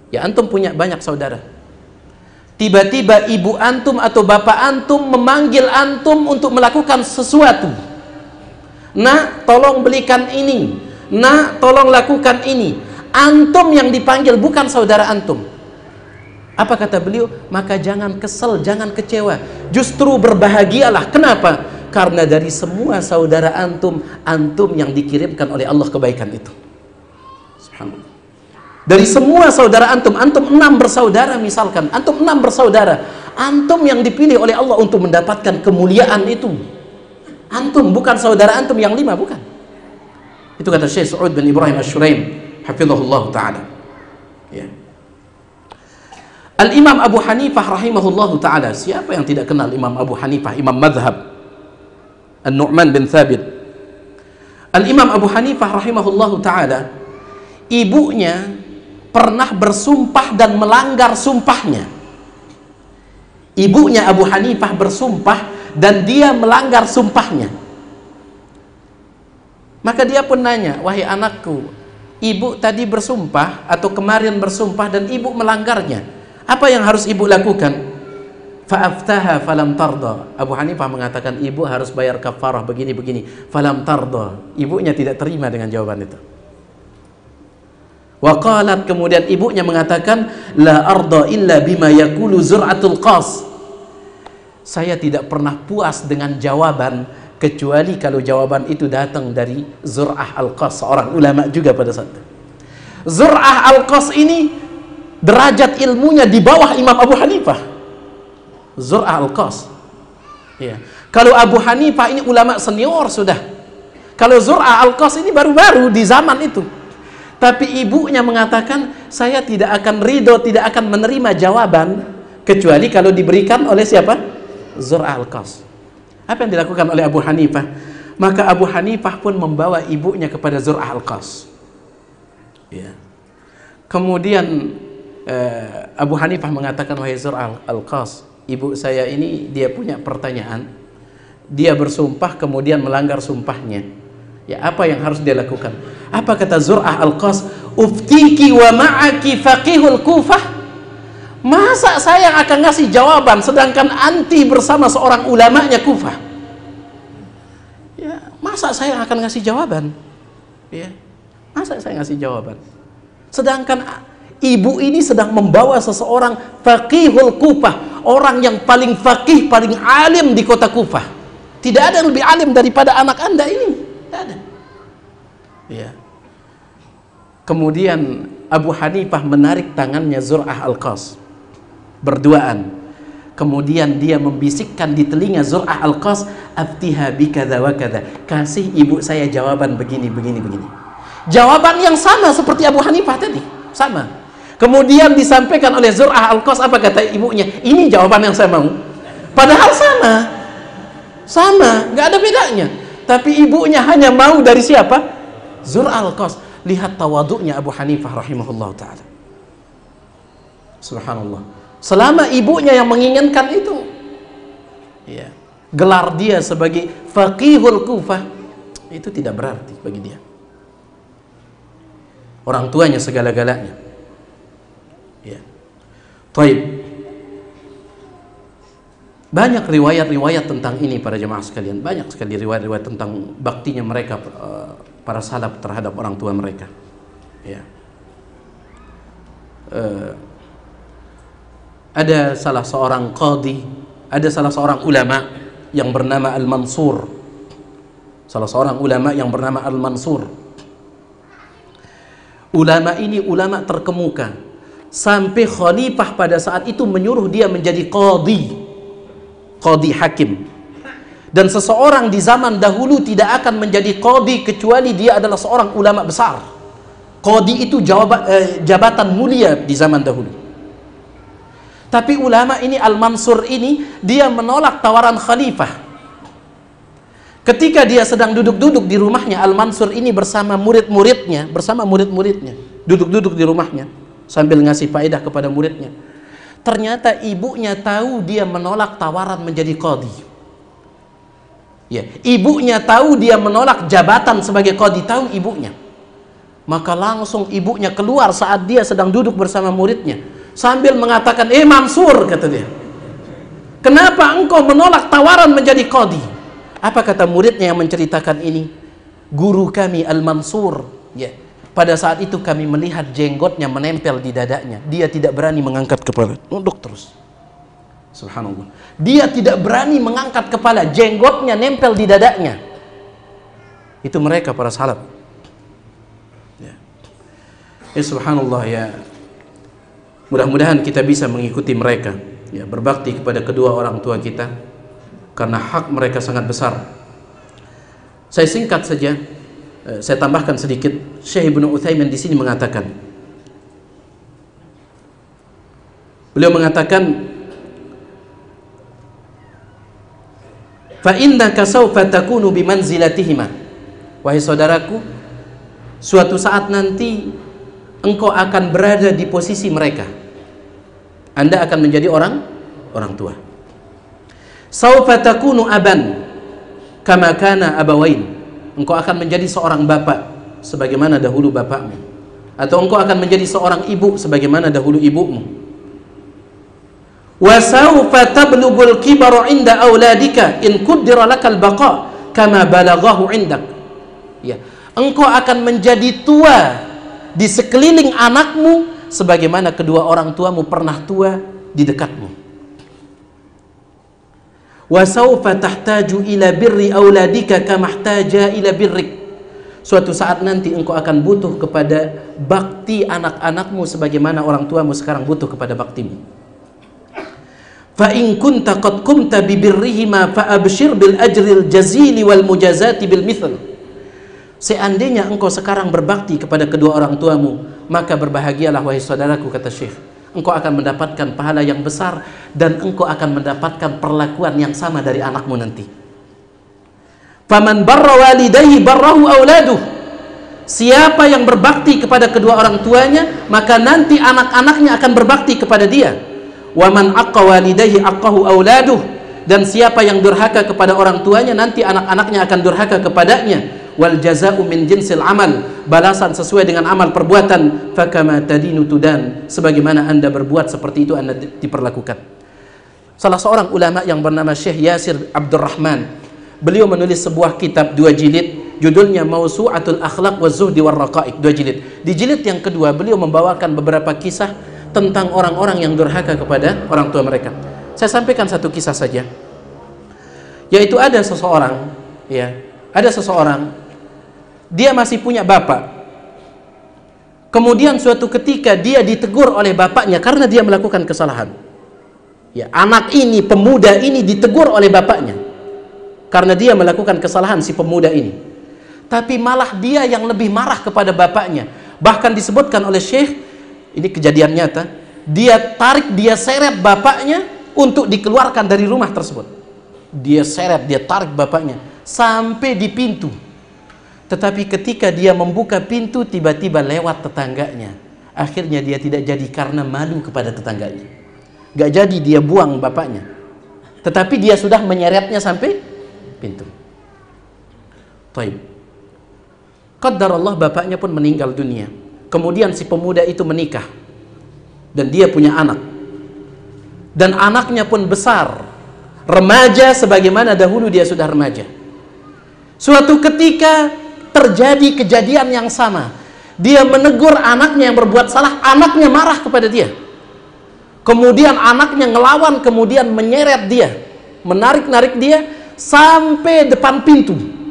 Ya, antum punya banyak saudara. Tiba-tiba ibu antum atau bapak antum memanggil antum untuk melakukan sesuatu. Nak, tolong belikan ini. Nak, tolong lakukan ini. Antum yang dipanggil, bukan saudara antum. Apa kata beliau? Maka jangan kesel, jangan kecewa. Justru berbahagialah. Kenapa? Karena dari semua saudara antum, antum yang dikirimkan oleh Allah kebaikan itu. Subhanallah. Dari semua saudara antum 6 bersaudara misalkan, antum 6 bersaudara, antum yang dipilih oleh Allah untuk mendapatkan kemuliaan itu. Antum, bukan saudara antum yang 5, bukan. Itu kata Syekh Su'ud bin Ibrahim Asy-Syuraim, hafizahullah ta'ala. Ya. Al-Imam Abu Hanifah rahimahullah ta'ala. Siapa yang tidak kenal Imam Abu Hanifah, Imam Madhab An-Nu'man bin Thabit. Al-Imam Abu Hanifah rahimahullah ta'ala, ibunya pernah bersumpah dan melanggar sumpahnya. Ibunya Abu Hanifah bersumpah dan dia melanggar sumpahnya. Maka dia pun nanya, wahai anakku, ibu tadi bersumpah atau kemarin bersumpah dan ibu melanggarnya, apa yang harus ibu lakukan? Fa'aftaha falam tarda. Abu Hanifah mengatakan ibu harus bayar kafarah begini-begini. Falam tarda. Ibunya tidak terima dengan jawaban itu. Wa qalat, kemudian ibunya mengatakan, la arda illa bima yaqulu Zur'atul Qas. Saya tidak pernah puas dengan jawaban kecuali kalau jawaban itu datang dari Zur'ah Al-Qas, seorang ulama juga pada saat itu. Zur'ah Al-Qas ini derajat ilmunya di bawah Imam Abu Hanifah. Zur'ah Al-Qas. Ya. Kalau Abu Hanifah ini ulama senior sudah. Kalau Zur'ah Al-Qas ini baru-baru di zaman itu. Tapi ibunya mengatakan, saya tidak akan ridho, tidak akan menerima jawaban kecuali kalau diberikan oleh siapa? Zur'ah Al-Qas. Apa yang dilakukan oleh Abu Hanifah? Maka Abu Hanifah pun membawa ibunya kepada Zur'ah Al-Qas. Ya. Kemudian Abu Hanifah mengatakan, wahai Zur'ah Al-Qas, ibu saya ini dia punya pertanyaan. Dia bersumpah kemudian melanggar sumpahnya. Ya, apa yang harus dia lakukan? Apa kata Zur'ah Al-Qas? Uftiki wa ma'aki faqihul Kufah. Masa saya yang akan ngasih jawaban sedangkan anti bersama seorang ulamanya Kufah? Ya, masa saya yang akan ngasih jawaban? Ya, masa saya ngasih jawaban? Sedangkan ibu ini sedang membawa seseorang faqihul Kufah, orang yang paling faqih, paling alim di kota Kufah. Tidak ada yang lebih alim daripada anak Anda ini. Tidak ada. Ya. Kemudian Abu Hanifah menarik tangannya Zur'ah Al-Qas berduaan. Kemudian dia membisikkan di telinga Zur'ah Al-Qas, aftiha bikadza wa kadza. Kasih ibu saya jawaban begini. Jawaban yang sama seperti Abu Hanifah tadi, sama. Kemudian disampaikan oleh Zur'ah Al-Qas, apa kata ibunya? Ini jawaban yang saya mau. Padahal sama, nggak ada bedanya. Tapi ibunya hanya mau dari siapa? Zur'ah Al-Qas. Lihat tawaduknya Abu Hanifah rahimahullah ta'ala. Subhanallah. Selama ibunya yang menginginkan itu, ya, gelar dia sebagai faqihul Kufah itu tidak berarti bagi dia. Orang tuanya segala-galanya. Ya. Taib. Banyak riwayat-riwayat tentang ini para jemaah sekalian. Banyak sekali riwayat-riwayat tentang baktinya mereka, para salaf terhadap orang tua mereka. Ya. Ada salah seorang qadhi, ada salah seorang ulama yang bernama Al-Mansur. Salah seorang ulama yang bernama Al-Mansur. Ulama ini ulama terkemuka. Sampai khalifah pada saat itu menyuruh dia menjadi qadhi hakim. Dan seseorang di zaman dahulu tidak akan menjadi qadhi kecuali dia adalah seorang ulama besar. Qadhi itu jabatan mulia di zaman dahulu. Tapi ulama ini Al-Mansur ini dia menolak tawaran khalifah. Ketika dia sedang duduk-duduk di rumahnya, Al-Mansur ini bersama murid-muridnya, duduk-duduk di rumahnya sambil ngasih faedah kepada muridnya. Ternyata ibunya tahu dia menolak tawaran menjadi qadhi. Ya, ibunya tahu dia menolak jabatan sebagai qadhi, tahu ibunya. Maka langsung ibunya keluar saat dia sedang duduk bersama muridnya sambil mengatakan, Mansur, kata dia, kenapa engkau menolak tawaran menjadi qadhi? Apa kata muridnya yang menceritakan ini? Guru kami Al-Mansur, ya, pada saat itu kami melihat jenggotnya menempel di dadanya. Dia tidak berani mengangkat kepala, nunduk terus. Subhanallah. Dia tidak berani mengangkat kepala, jenggotnya nempel di dadanya. Itu mereka para salaf. Ya, subhanallah ya. Mudah-mudahan kita bisa mengikuti mereka, ya, berbakti kepada kedua orang tua kita karena hak mereka sangat besar. Saya singkat saja, saya tambahkan sedikit. Syekh Ibnu Utsaimin di sini mengatakan, beliau mengatakan, fa innaka sawfa takunu bimanzilatihima. Wahai saudaraku, suatu saat nanti engkau akan berada di posisi mereka. Anda akan menjadi orang tua. Sawfa takunu aban kama kana abawain. Engkau akan menjadi seorang bapak sebagaimana dahulu bapakmu, atau engkau akan menjadi seorang ibu sebagaimana dahulu ibumu. Wa sawfa tablughul kibaru 'inda auladika in qaddara lakal baqa kama balaghahu 'indak. Ya, engkau akan menjadi tua di sekeliling anakmu sebagaimana kedua orang tuamu pernah tua di dekatmu. Wa sawfa tahtaju ila birri auladika kama ihtaja ila birrik. Suatu saat nanti engkau akan butuh kepada bakti anak-anakmu sebagaimana orang tuamu sekarang butuh kepada baktimu. Fa in kunta qad qumta bi birrihima fa abshir bil ajril jazili wal mujazati bil mithl. Seandainya engkau sekarang berbakti kepada kedua orang tuamu, maka berbahagialah wahai saudaraku, kata Syekh. Engkau akan mendapatkan pahala yang besar dan engkau akan mendapatkan perlakuan yang sama dari anakmu nanti. Faman barra walidayhi barrahu auladuh. Siapa yang berbakti kepada kedua orang tuanya, maka nanti anak-anaknya akan berbakti kepada dia. Wa man aqqa walidayhi aqahu auladuh. Dan siapa yang durhaka kepada orang tuanya, nanti anak-anaknya akan durhaka kepadanya. Wal jaza'u min jinsil amal. Balasan sesuai dengan amal perbuatan. Fakama tadinu tudan. Sebagaimana Anda berbuat, seperti itu Anda diperlakukan. Salah seorang ulama yang bernama Syekh Yasir Abdurrahman, beliau menulis sebuah kitab 2 jilid, judulnya Mausu'atul Akhlaq wa Zuhdi war Raqaiq, 2 jilid. Di jilid yang kedua beliau membawakan beberapa kisah tentang orang-orang yang durhaka kepada orang tua mereka. Saya sampaikan satu kisah saja. Yaitu ada seseorang, ya, dia masih punya bapak. Kemudian suatu ketika dia ditegur oleh bapaknya karena dia melakukan kesalahan. Ya, anak ini, pemuda ini ditegur oleh bapaknya karena dia melakukan kesalahan, si pemuda ini. Tapi malah dia yang lebih marah kepada bapaknya. Bahkan disebutkan oleh Syekh, ini kejadian nyata, dia seret bapaknya untuk dikeluarkan dari rumah tersebut. Dia seret, dia tarik bapaknya sampai di pintu. Tetapi ketika dia membuka pintu, tiba-tiba lewat tetangganya. Akhirnya dia tidak jadi karena malu kepada tetangganya. Gak jadi dia buang bapaknya, tetapi dia sudah menyeretnya sampai pintu. Taib. Qadarullah, bapaknya pun meninggal dunia. Kemudian si pemuda itu menikah dan dia punya anak. Dan anaknya pun besar, remaja sebagaimana dahulu dia sudah remaja. Suatu ketika terjadi kejadian yang sama. Dia menegur anaknya yang berbuat salah, anaknya marah kepada dia. Kemudian anaknya ngelawan, kemudian menyeret dia, menarik-narik dia sampai depan pintu.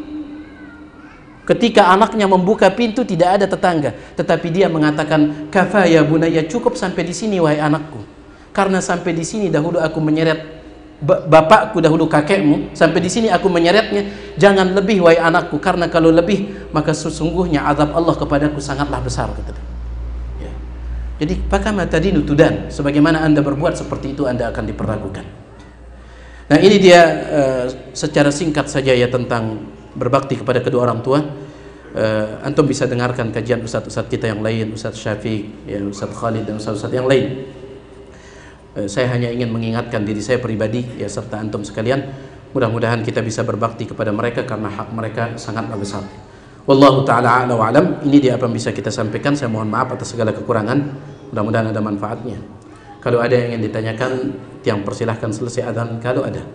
Ketika anaknya membuka pintu, tidak ada tetangga, tetapi dia mengatakan, "Kafa ya bunaya, cukup sampai di sini wahai anakku. Karena sampai di sini dahulu aku menyeret bapakku, dahulu kakekmu, sampai di sini aku menyeretnya. Jangan lebih wahai anakku, karena kalau lebih maka sesungguhnya azab Allah kepadaku sangatlah besar," kata dia. Ya. Jadi pakama tadinu tudan, sebagaimana Anda berbuat seperti itu Anda akan diperlakukan. Nah, ini dia secara singkat saja ya tentang berbakti kepada kedua orang tua. Antum bisa dengarkan kajian ustadz-ustadz kita yang lain, Ustadz Syafiq, ya, Ustadz Khalid dan ustadz-ustadz yang lain. Saya hanya ingin mengingatkan diri saya pribadi, ya, serta antum sekalian, mudah-mudahan kita bisa berbakti kepada mereka karena hak mereka sangatlah besar. Wallahu ta'ala a'la wa alam. Ini dia apa yang bisa kita sampaikan. Saya mohon maaf atas segala kekurangan. Mudah-mudahan ada manfaatnya. Kalau ada yang ingin ditanyakan, yang persilahkan selesai adzan kalau ada.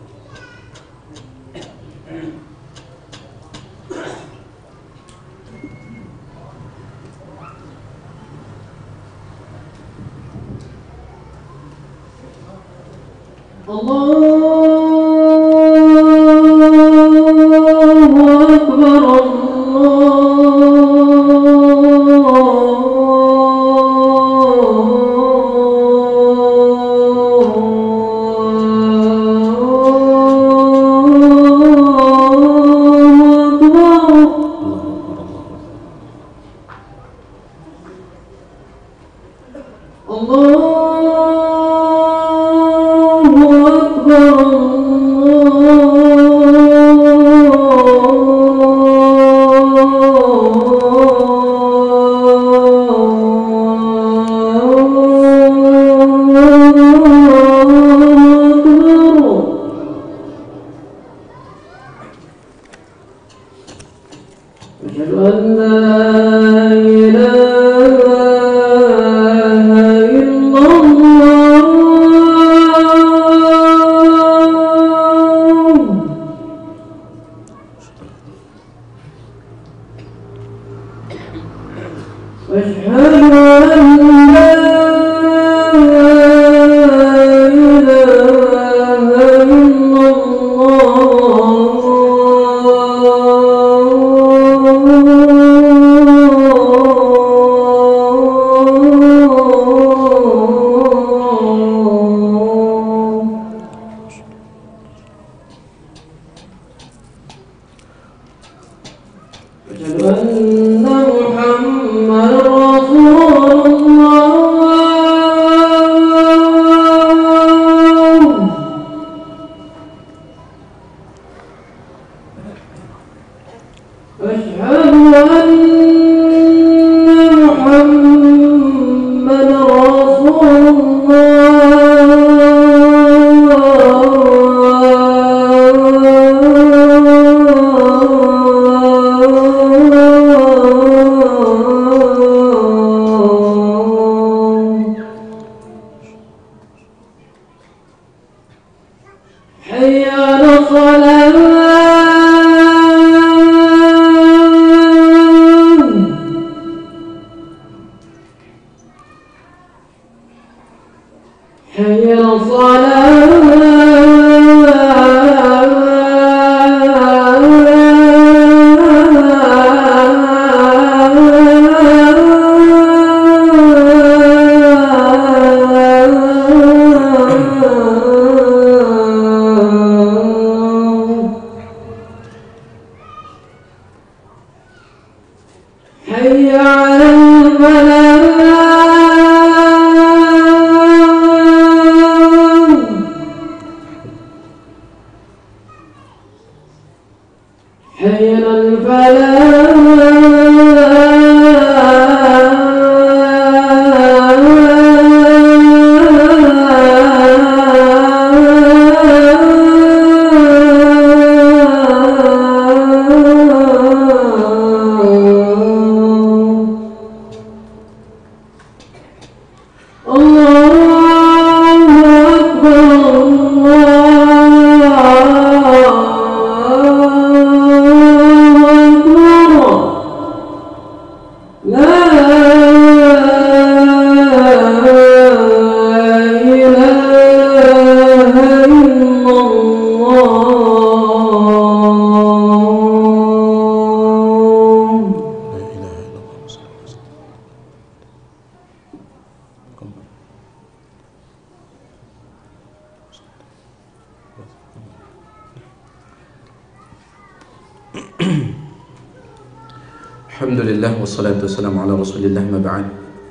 Alhamdulillah wassalatu wassalamu ala rasulillah ma ba'd.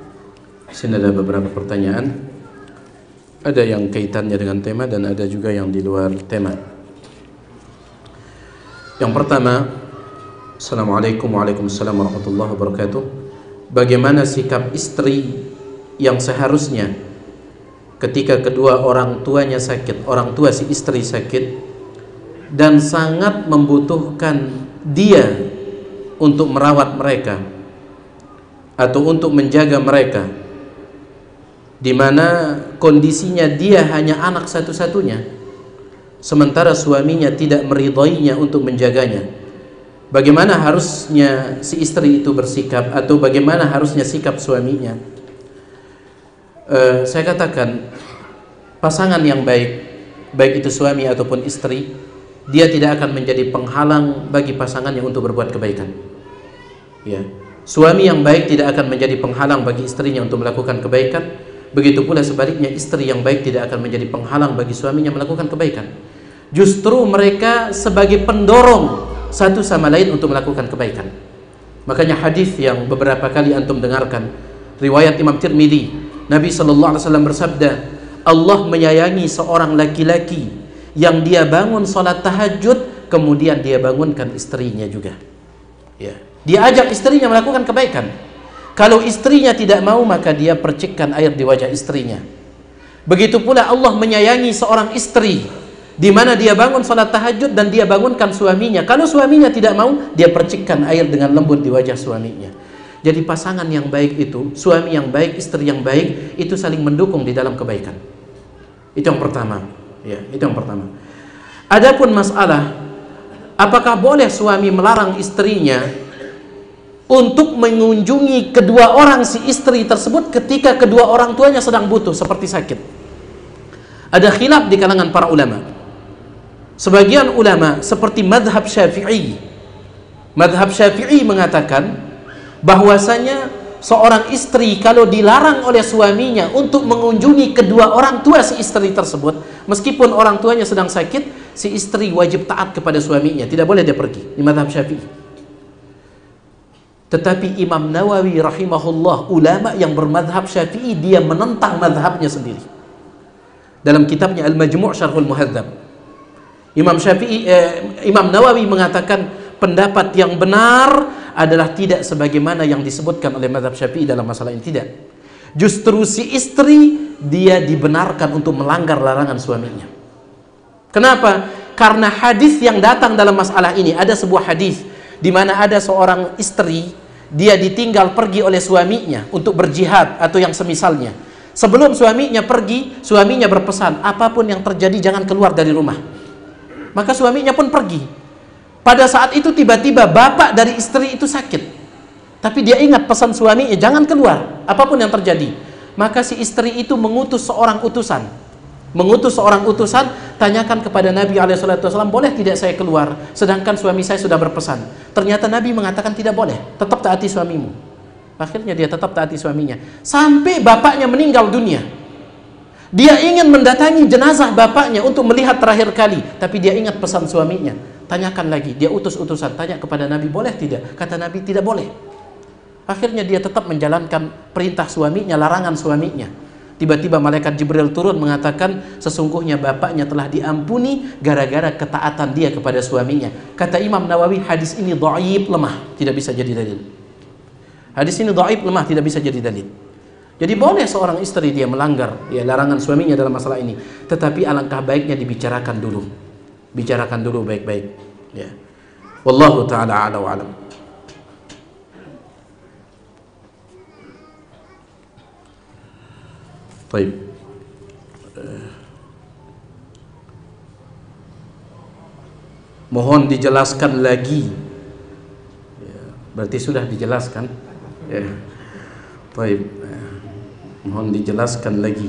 Di sini ada beberapa pertanyaan. Ada yang kaitannya dengan tema dan ada juga yang di luar tema. Yang pertama, Assalamualaikum waalaikumsalam warahmatullahi wabarakatuh. Bagaimana sikap istri yang seharusnya ketika kedua orang tuanya sakit, orang tua si istri sakit dan sangat membutuhkan dia untuk merawat mereka atau untuk menjaga mereka, di mana kondisinya dia hanya anak satu-satunya, sementara suaminya tidak meridainya untuk menjaganya, bagaimana harusnya si istri itu bersikap, atau bagaimana harusnya sikap suaminya? Saya katakan, pasangan yang baik, baik itu suami ataupun istri, dia tidak akan menjadi penghalang bagi pasangannya untuk berbuat kebaikan. Ya. Suami yang baik tidak akan menjadi penghalang bagi istrinya untuk melakukan kebaikan. Begitu pula sebaliknya, istri yang baik tidak akan menjadi penghalang bagi suaminya melakukan kebaikan. Justru mereka sebagai pendorong satu sama lain untuk melakukan kebaikan. Makanya hadis yang beberapa kali antum dengarkan, riwayat Imam Tirmidzi, Nabi SAW bersabda, Allah menyayangi seorang laki-laki yang dia bangun salat tahajud, kemudian dia bangunkan istrinya juga. Ya. Dia ajak istrinya melakukan kebaikan. Kalau istrinya tidak mau, maka dia percikkan air di wajah istrinya. Begitu pula Allah menyayangi seorang istri, di mana dia bangun salat tahajud dan dia bangunkan suaminya. Kalau suaminya tidak mau, dia percikkan air dengan lembut di wajah suaminya. Jadi pasangan yang baik itu, suami yang baik, istri yang baik, itu saling mendukung di dalam kebaikan. Itu yang pertama. Ya, itu yang pertama. Adapun masalah apakah boleh suami melarang istrinya untuk mengunjungi kedua orang si istri tersebut ketika kedua orang tuanya sedang butuh seperti sakit? Ada khilaf di kalangan para ulama. Sebagian ulama seperti madhab Syafi'i, mengatakan bahwasanya seorang istri kalau dilarang oleh suaminya untuk mengunjungi kedua orang tua si istri tersebut, meskipun orang tuanya sedang sakit, si istri wajib taat kepada suaminya, tidak boleh dia pergi. Di madhab Syafi'i. Tetapi Imam Nawawi rahimahullah, ulama yang bermadhab Syafi'i, dia menentang madhabnya sendiri. Dalam kitabnya Al-Majmu' Syarhul Muhadzab, Imam Nawawi mengatakan pendapat yang benar adalah tidak sebagaimana yang disebutkan oleh madhab Syafi'i dalam masalah ini. Tidak. Justru si istri dia dibenarkan untuk melanggar larangan suaminya. Kenapa? Karena hadis yang datang dalam masalah ini, ada sebuah hadis di mana ada seorang istri, dia ditinggal pergi oleh suaminya untuk berjihad atau yang semisalnya. Sebelum suaminya pergi, suaminya berpesan, apapun yang terjadi jangan keluar dari rumah. Maka suaminya pun pergi. Pada saat itu tiba-tiba bapak dari istri itu sakit, tapi dia ingat pesan suaminya, jangan keluar apapun yang terjadi. Maka si istri itu mengutus seorang utusan, tanyakan kepada Nabi SAW, boleh tidak saya keluar sedangkan suami saya sudah berpesan? Ternyata Nabi mengatakan tidak boleh, tetap taati suamimu. Akhirnya dia tetap taati suaminya sampai bapaknya meninggal dunia. Dia ingin mendatangi jenazah bapaknya untuk melihat terakhir kali, tapi dia ingat pesan suaminya. Tanyakan lagi, dia utus utusan, tanya kepada Nabi, boleh tidak? Kata Nabi, tidak boleh. Akhirnya dia tetap menjalankan perintah suaminya, larangan suaminya. Tiba-tiba malaikat Jibril turun mengatakan, sesungguhnya bapaknya telah diampuni gara-gara ketaatan dia kepada suaminya. Kata Imam Nawawi, hadis ini dhaif, lemah, tidak bisa jadi dalil. Hadis ini dhaif, lemah, tidak bisa jadi dalil. Jadi boleh seorang istri dia melanggar larangan suaminya dalam masalah ini, tetapi alangkah baiknya dibicarakan dulu. Bicarakan dulu baik-baik. Ya. Wallahu ta'ala a'la wa a'lam. Baik. Mohon dijelaskan lagi. Ya, berarti sudah dijelaskan. Ya. Baik. Mohon dijelaskan lagi.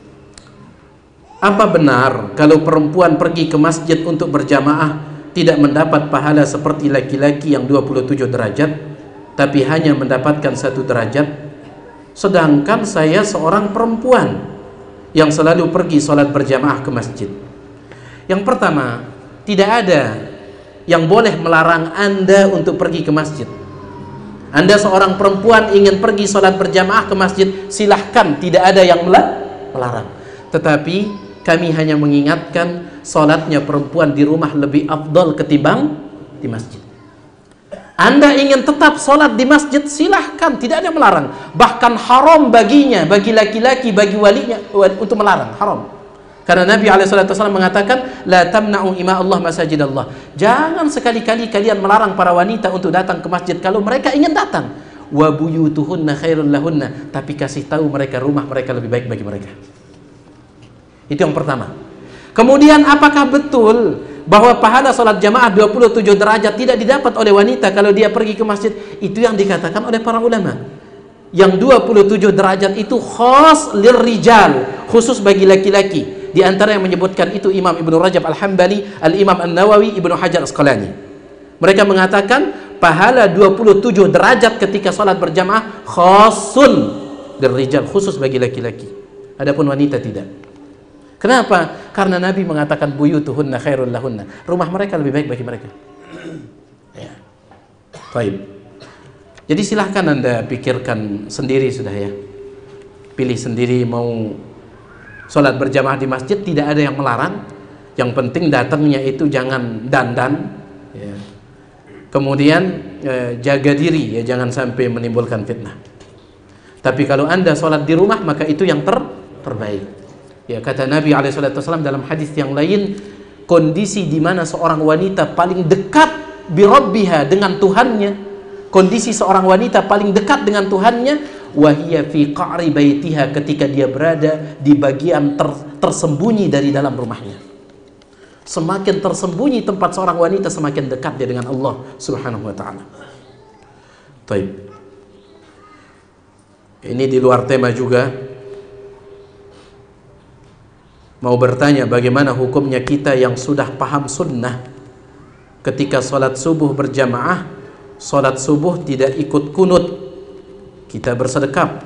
Apa benar kalau perempuan pergi ke masjid untuk berjamaah tidak mendapat pahala seperti laki-laki yang 27 derajat, tapi hanya mendapatkan 1 derajat? Sedangkan saya seorang perempuan yang selalu pergi sholat berjamaah ke masjid. Yang pertama, tidak ada yang boleh melarang Anda untuk pergi ke masjid. Anda seorang perempuan ingin pergi sholat berjamaah ke masjid, silahkan, tidak ada yang melarang. Tetapi kami hanya mengingatkan sholatnya perempuan di rumah lebih afdal ketimbang di masjid. Anda ingin tetap sholat di masjid, silahkan, tidak ada yang melarang. Bahkan haram baginya, bagi laki-laki, bagi walinya untuk melarang, haram. Karena Nabi SAW mengatakan, la tamna'u ima Allah masajid Allah. Jangan sekali-kali kalian melarang para wanita untuk datang ke masjid kalau mereka ingin datang. Wa buyutuhunna khairul lahunna, tapi kasih tahu mereka rumah mereka lebih baik bagi mereka. Itu yang pertama. Kemudian apakah betul bahwa pahala salat jamaah 27 derajat tidak didapat oleh wanita kalau dia pergi ke masjid? Itu yang dikatakan oleh para ulama. Yang 27 derajat itu khas lirrijal, khusus bagi laki-laki. Di antara yang menyebutkan itu Imam Ibnu Rajab Al-Hambali, Al-Imam An-Nawawi, Ibnu Hajar Asqalani. Mereka mengatakan pahala 27 derajat ketika salat berjamaah khasun lirrijal, khusus bagi laki-laki. Adapun wanita tidak. Kenapa? Karena Nabi mengatakan buyutuhunna khairul lahunna. Rumah mereka lebih baik bagi mereka. Ya. Baik. Jadi silahkan Anda pikirkan sendiri sudah ya. Pilih sendiri mau sholat berjamaah di masjid, tidak ada yang melarang. Yang penting datangnya itu jangan dandan ya. Kemudian jaga diri ya, jangan sampai menimbulkan fitnah. Tapi kalau Anda sholat di rumah, maka itu yang terbaik ya. Kata Nabi SAW dalam hadis yang lain, kondisi di mana seorang wanita paling dekat birabbiha, dengan Tuhannya, kondisi seorang wanita paling dekat dengan Tuhannya, wahia fi qa'ri baitiha, ketika dia berada di bagian tersembunyi dari dalam rumahnya. Semakin tersembunyi tempat seorang wanita, semakin dekat dia dengan Allah Subhanahu wa taala. Baik. Ini di luar tema juga. Mau bertanya bagaimana hukumnya kita yang sudah paham sunnah, ketika salat subuh berjamaah, salat subuh tidak ikut kunut, kita bersedekap.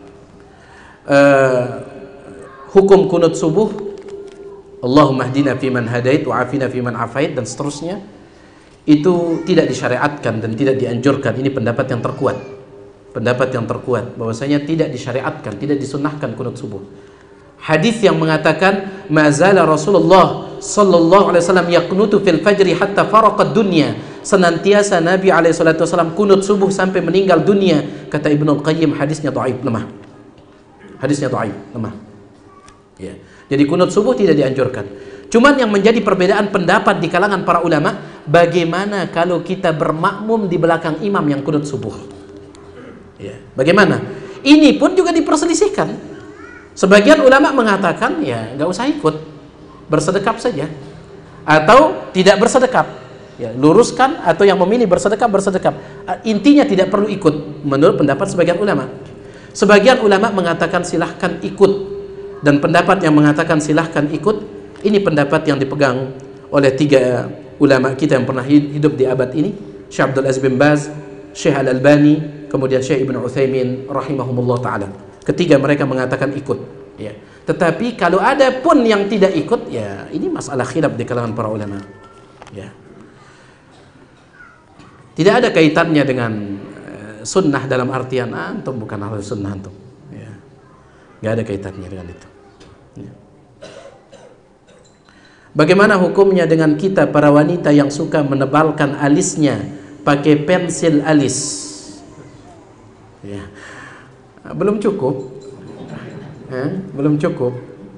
Hukum kunut subuh, Allahumma hdina fiman hadait wa afina fiman afait, dan seterusnya, itu tidak disyariatkan dan tidak dianjurkan. Ini pendapat yang terkuat. Pendapat yang terkuat bahwasanya tidak disyariatkan, tidak disunnahkan kunut subuh. Hadis yang mengatakan mazala Rasulullah sallallahu alaihi wasallam yaqnutu fil fajri hatta faraqad dunya, senantiasa Nabi SAW kunut subuh sampai meninggal dunia. Kata Ibnu Al-Qayyim, hadisnya dhaif, lemah. Hadisnya dhaif, lemah. Ya. Jadi kunut subuh tidak dianjurkan. Cuman yang menjadi perbedaan pendapat di kalangan para ulama, bagaimana kalau kita bermakmum di belakang imam yang kunut subuh? Ya. Bagaimana? Ini pun juga diperselisihkan. Sebagian ulama mengatakan ya nggak usah ikut, bersedekap saja, atau tidak bersedekap. Ya, luruskan, atau yang memilih bersedekap, bersedekap. Intinya tidak perlu ikut, menurut pendapat sebagian ulama. Sebagian ulama mengatakan silahkan ikut, dan pendapat yang mengatakan silahkan ikut, ini pendapat yang dipegang oleh 3 ulama kita yang pernah hidup di abad ini, Syekh Abdul Aziz bin Baz, Syekh Al-Albani, kemudian Syekh Ibnu Utsaimin rahimahumullah ta'ala. Ketiga mereka mengatakan ikut ya. Tetapi kalau ada pun yang tidak ikut, ya ini masalah khilaf di kalangan para ulama ya. Tidak ada kaitannya dengan sunnah dalam artian antum bukan ahli sunnah antum ya. Nggak ada kaitannya dengan itu ya. Bagaimana hukumnya dengan kita para wanita yang suka menebalkan alisnya pakai pensil alis ya. Belum cukup belum cukup.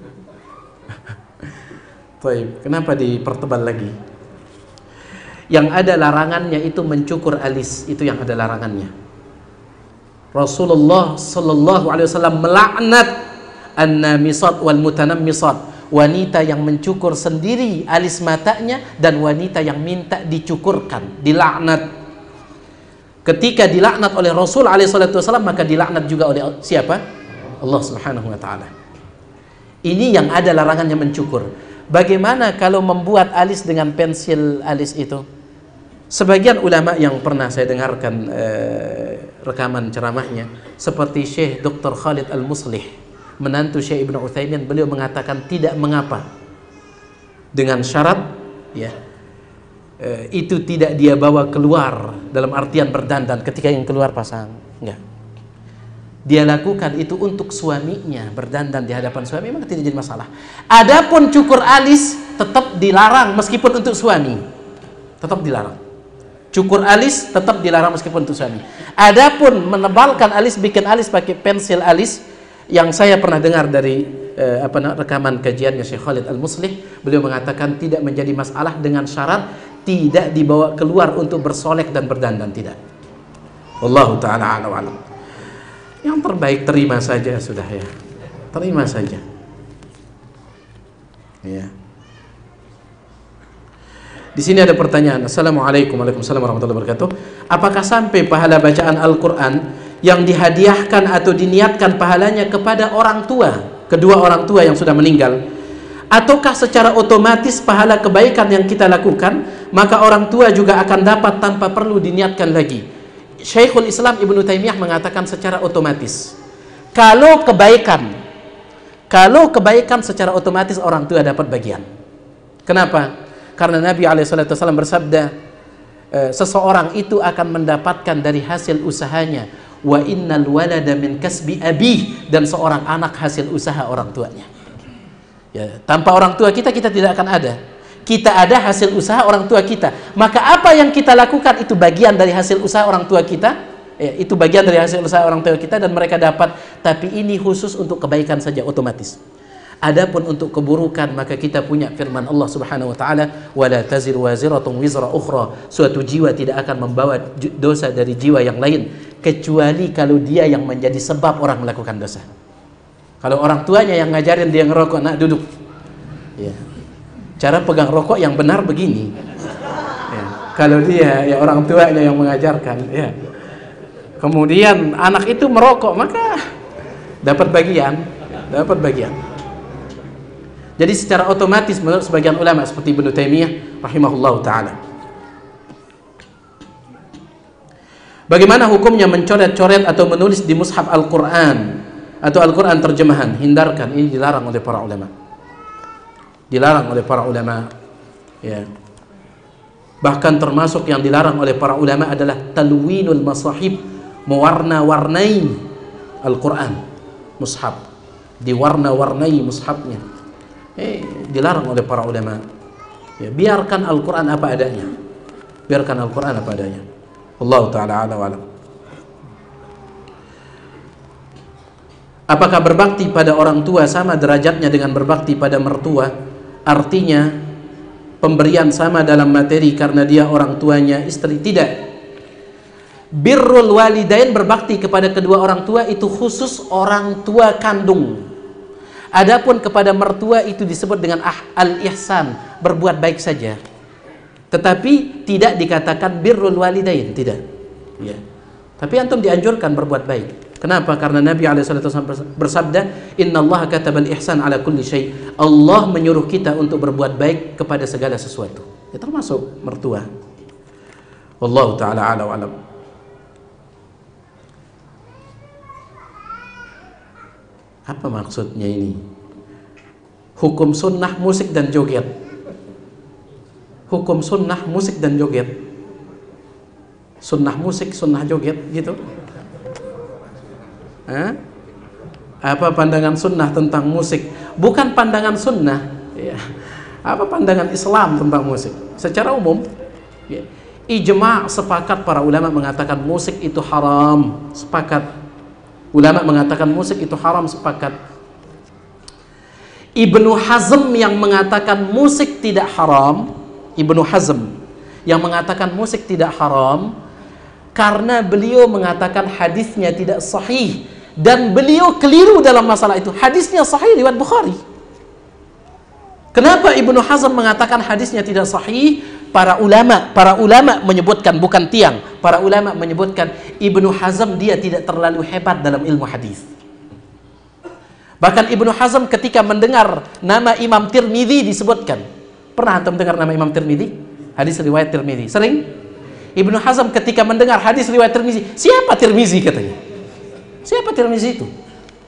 Baik, kenapa dipertebal lagi? Yang ada larangannya itu mencukur alis, itu yang ada larangannya. Rasulullah sallallahu alaihi wasallam melaknat an-namisat wal mutanammisat, wanita yang mencukur sendiri alis matanya dan wanita yang minta dicukurkan, dilaknat. Ketika dilaknat oleh Rasul alaihissalam, maka dilaknat juga oleh siapa? Allah subhanahu wa ta'ala. Ini yang ada larangannya mencukur. Bagaimana kalau membuat alis dengan pensil alis itu? Sebagian ulama yang pernah saya dengarkan rekaman ceramahnya, seperti Syekh Dr. Khalid Al-Muslih, menantu Syekh Ibnu Utsaimin, beliau mengatakan tidak mengapa, dengan syarat ya, itu tidak dia bawa keluar dalam artian berdandan, ketika yang keluar pasang, enggak. Dia lakukan itu untuk suaminya, berdandan di hadapan suami, maka tidak jadi masalah. Adapun cukur alis tetap dilarang meskipun untuk suami, tetap dilarang. Cukur alis tetap dilarang meskipun untuk suami. Adapun menebalkan alis, bikin alis pakai pensil alis, yang saya pernah dengar dari rekaman kajiannya Syekh Khalid Al-Muslih, beliau mengatakan tidak menjadi masalah dengan syarat tidak dibawa keluar untuk bersolek dan berdandan, tidak. Wallahu ta'ala a'lam wa a'lam. Yang terbaik terima saja sudah ya. Terima saja. Ya. Di sini ada pertanyaan. Assalamualaikum warahmatullahi wabarakatuh. Apakah sampai pahala bacaan Al-Quran yang dihadiahkan atau diniatkan pahalanya kepada orang tua, kedua orang tua yang sudah meninggal, ataukah secara otomatis pahala kebaikan yang kita lakukan maka orang tua juga akan dapat tanpa perlu diniatkan lagi? Syekhul Islam Ibnu Taimiyah mengatakan secara otomatis. Kalau kebaikan secara otomatis orang tua dapat bagian. Kenapa? Karena Nabi SAW bersabda, seseorang itu akan mendapatkan dari hasil usahanya. Wa innal walada min kasbi abih, dan seorang anak hasil usaha orang tuanya. Ya, tanpa orang tua kita tidak akan ada. Kita ada hasil usaha orang tua kita. Maka apa yang kita lakukan itu bagian dari hasil usaha orang tua kita. Ya, itu bagian dari hasil usaha orang tua kita dan mereka dapat. Tapi ini khusus untuk kebaikan saja otomatis. Adapun untuk keburukan maka kita punya firman Allah Subhanahu wa taala, wala taziru waziratun wizra ukhra. Suatu jiwa tidak akan membawa dosa dari jiwa yang lain kecuali kalau dia yang menjadi sebab orang melakukan dosa. Kalau orang tuanya yang ngajarin dia ngerokok, nak duduk. Ya. Cara pegang rokok yang benar begini. Ya. Kalau dia ya orang tuanya yang mengajarkan, ya. Kemudian anak itu merokok, maka dapat bagian. Jadi secara otomatis menurut sebagian ulama seperti Ibnu Taimiyah rahimahullahu taala. Bagaimana hukumnya mencoret-coret atau menulis di mushaf Al-Qur'an atau Al-Qur'an terjemahan? Hindarkan, ini dilarang oleh para ulama. Dilarang oleh para ulama, ya. Bahkan termasuk yang dilarang oleh para ulama adalah talwinul masahib, mewarna-warnai Al-Quran, mushaf, diwarna-warnai mushafnya. Dilarang oleh para ulama. Ya, biarkan Al-Quran apa adanya. Biarkan Al-Quran apa adanya. Allah Ta'ala a'lam wa a'lam. Apakah berbakti pada orang tua sama derajatnya dengan berbakti pada mertua? Artinya pemberian sama dalam materi karena dia orang tuanya istri? Tidak. Birrul walidain, berbakti kepada kedua orang tua, itu khusus orang tua kandung. Adapun kepada mertua itu disebut dengan al-ihsan, berbuat baik saja. Tetapi tidak dikatakan birrul walidain, tidak. Ya. Tapi antum dianjurkan berbuat baik. Kenapa? Karena Nabi SAW bersabda, Innallaha katabal ihsan ala kulli syai. Allah menyuruh kita untuk berbuat baik kepada segala sesuatu. Ya, termasuk mertua. Wallahu ta'ala a'la wa a'lam. Apa maksudnya ini? Hukum sunnah musik dan joget. Hukum sunnah musik dan joget. Sunnah musik, sunnah joget, gitu. Apa pandangan sunnah tentang musik? Bukan pandangan sunnah, ya. Apa pandangan Islam tentang musik? Secara umum, ya. Ijma' sepakat para ulama mengatakan musik itu haram. Sepakat. Ulama mengatakan musik itu haram, sepakat. Ibnu Hazm yang mengatakan musik tidak haram, Ibnu Hazm yang mengatakan musik tidak haram karena beliau mengatakan hadisnya tidak sahih. Dan beliau keliru dalam masalah itu. Hadisnya sahih riwayat Bukhari. Kenapa Ibnu Hazm mengatakan hadisnya tidak sahih? Para ulama menyebutkan, bukan tiang. Para ulama menyebutkan Ibnu Hazm dia tidak terlalu hebat dalam ilmu hadis. Bahkan Ibnu Hazm ketika mendengar nama Imam Tirmidzi disebutkan. Pernah antum dengar nama Imam Tirmidzi? Hadis riwayat Tirmidzi. Sering? Ibnu Hazm ketika mendengar hadis riwayat Tirmidzi, siapa Tirmidzi katanya? Siapa Tirmidzi itu?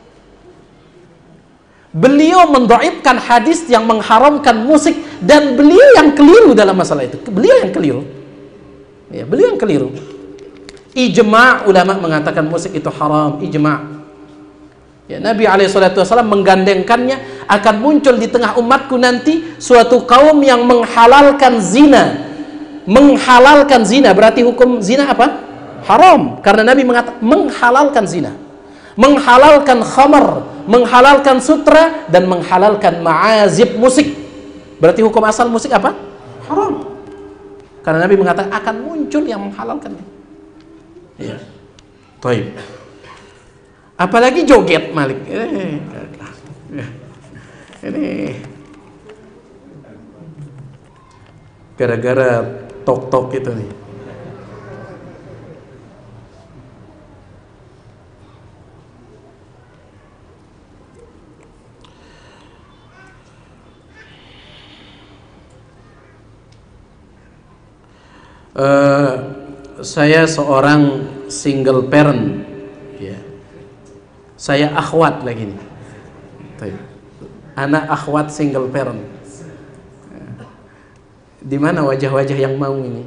Beliau mendhaifkan hadis yang mengharamkan musik dan beliau yang keliru dalam masalah itu. Beliau yang keliru. Ya, beliau yang keliru. Ijma' ulama mengatakan musik itu haram, ijma'. Ya, Nabi SAW menggandengkannya, akan muncul di tengah umatku nanti suatu kaum yang menghalalkan zina. Menghalalkan zina berarti hukum zina apa? Haram. Karena Nabi mengatakan menghalalkan zina. menghalalkan khamar, menghalalkan sutra, dan menghalalkan ma'azib musik. Berarti hukum asal musik apa? Haram. Karena Nabi mengatakan akan muncul yang menghalalkan. Ya. Taib. Apalagi joget, Malik. Ini gara-gara tok-tok itu nih. Saya seorang single parent, ya. Saya akhwat lagi nih. Anak akhwat single parent. Di mana wajah-wajah yang mau ini?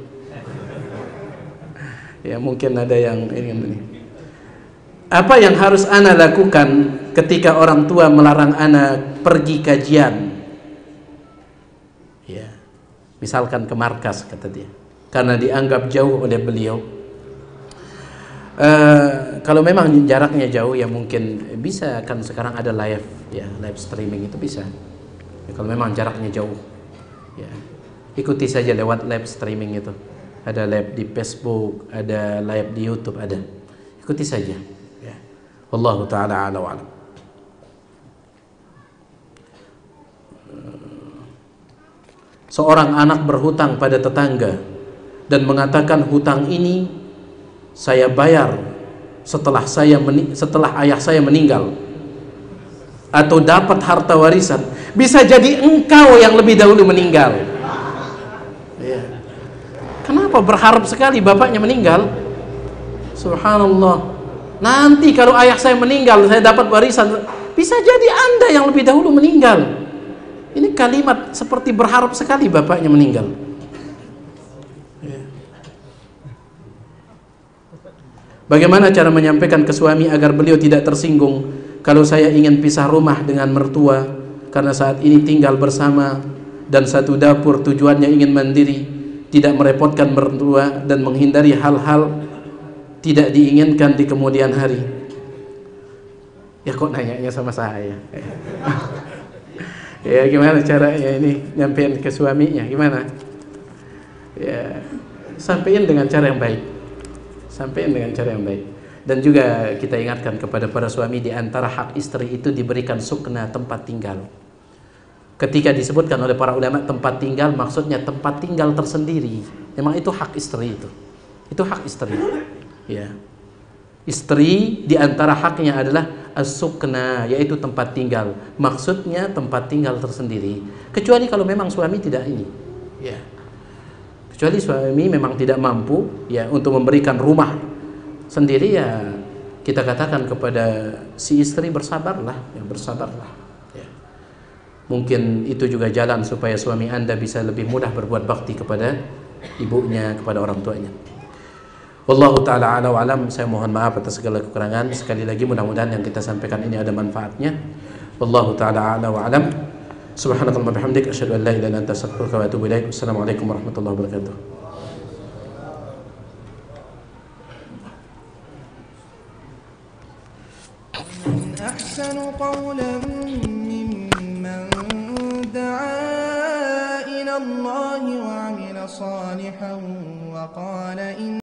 Ya mungkin ada yang ini. Apa yang harus ana lakukan ketika orang tua melarang ana pergi kajian? Ya, misalkan ke markas kata dia, karena dianggap jauh oleh beliau. Kalau memang jaraknya jauh ya mungkin bisa, kan sekarang ada live ya, live streaming itu bisa ya, kalau memang jaraknya jauh ya, ikuti saja lewat live streaming itu. Ada live di Facebook, ada live di YouTube, ada, ikuti saja ya. Wallahu ta'ala a'la wa a'lam. Seorang anak berhutang pada tetangga dan mengatakan hutang ini saya bayar setelah ayah saya meninggal atau dapat harta warisan. Bisa jadi engkau yang lebih dahulu meninggal ya. Kenapa berharap sekali bapaknya meninggal? Subhanallah. Nanti kalau ayah saya meninggal saya dapat warisan, bisa jadi anda yang lebih dahulu meninggal. Ini kalimat seperti berharap sekali bapaknya meninggal. Bagaimana cara menyampaikan ke suami agar beliau tidak tersinggung kalau saya ingin pisah rumah dengan mertua karena saat ini tinggal bersama dan satu dapur, tujuannya ingin mandiri, tidak merepotkan mertua dan menghindari hal-hal tidak diinginkan di kemudian hari. Ya kok nanyanya sama saya? Ya gimana caranya ini nyampein ke suaminya? Gimana? Ya sampaikan dengan cara yang baik. Sampaikan dengan cara yang baik. Dan juga kita ingatkan kepada para suami, di antara hak istri itu diberikan sukna, tempat tinggal. Ketika disebutkan oleh para ulama tempat tinggal, maksudnya tempat tinggal tersendiri. Memang itu hak istri itu. Itu hak istri. Ya. Istri di antara haknya adalah as-sukna, yaitu tempat tinggal. Maksudnya tempat tinggal tersendiri. Kecuali kalau memang suami tidak ini. Ya. Kecuali suami memang tidak mampu ya untuk memberikan rumah sendiri, ya kita katakan kepada si istri bersabarlah, ya bersabarlah ya. Mungkin itu juga jalan supaya suami anda bisa lebih mudah berbuat bakti kepada ibunya, kepada orang tuanya. Wallahu ta'ala a'la wa alam. Saya mohon maaf atas segala kekurangan. Sekali lagi mudah-mudahan yang kita sampaikan ini ada manfaatnya. Wallahu ta'ala a'la wa alam. Subhanakallahumma bihamdik asyhadu an la ilaha illa anta astaghfiruka wa atubu ilaik. Wassalamualaikum warahmatullahi wabarakatuh. Ahsanu qawlan mimman da'a ila Allah wa 'amila salihan wa qala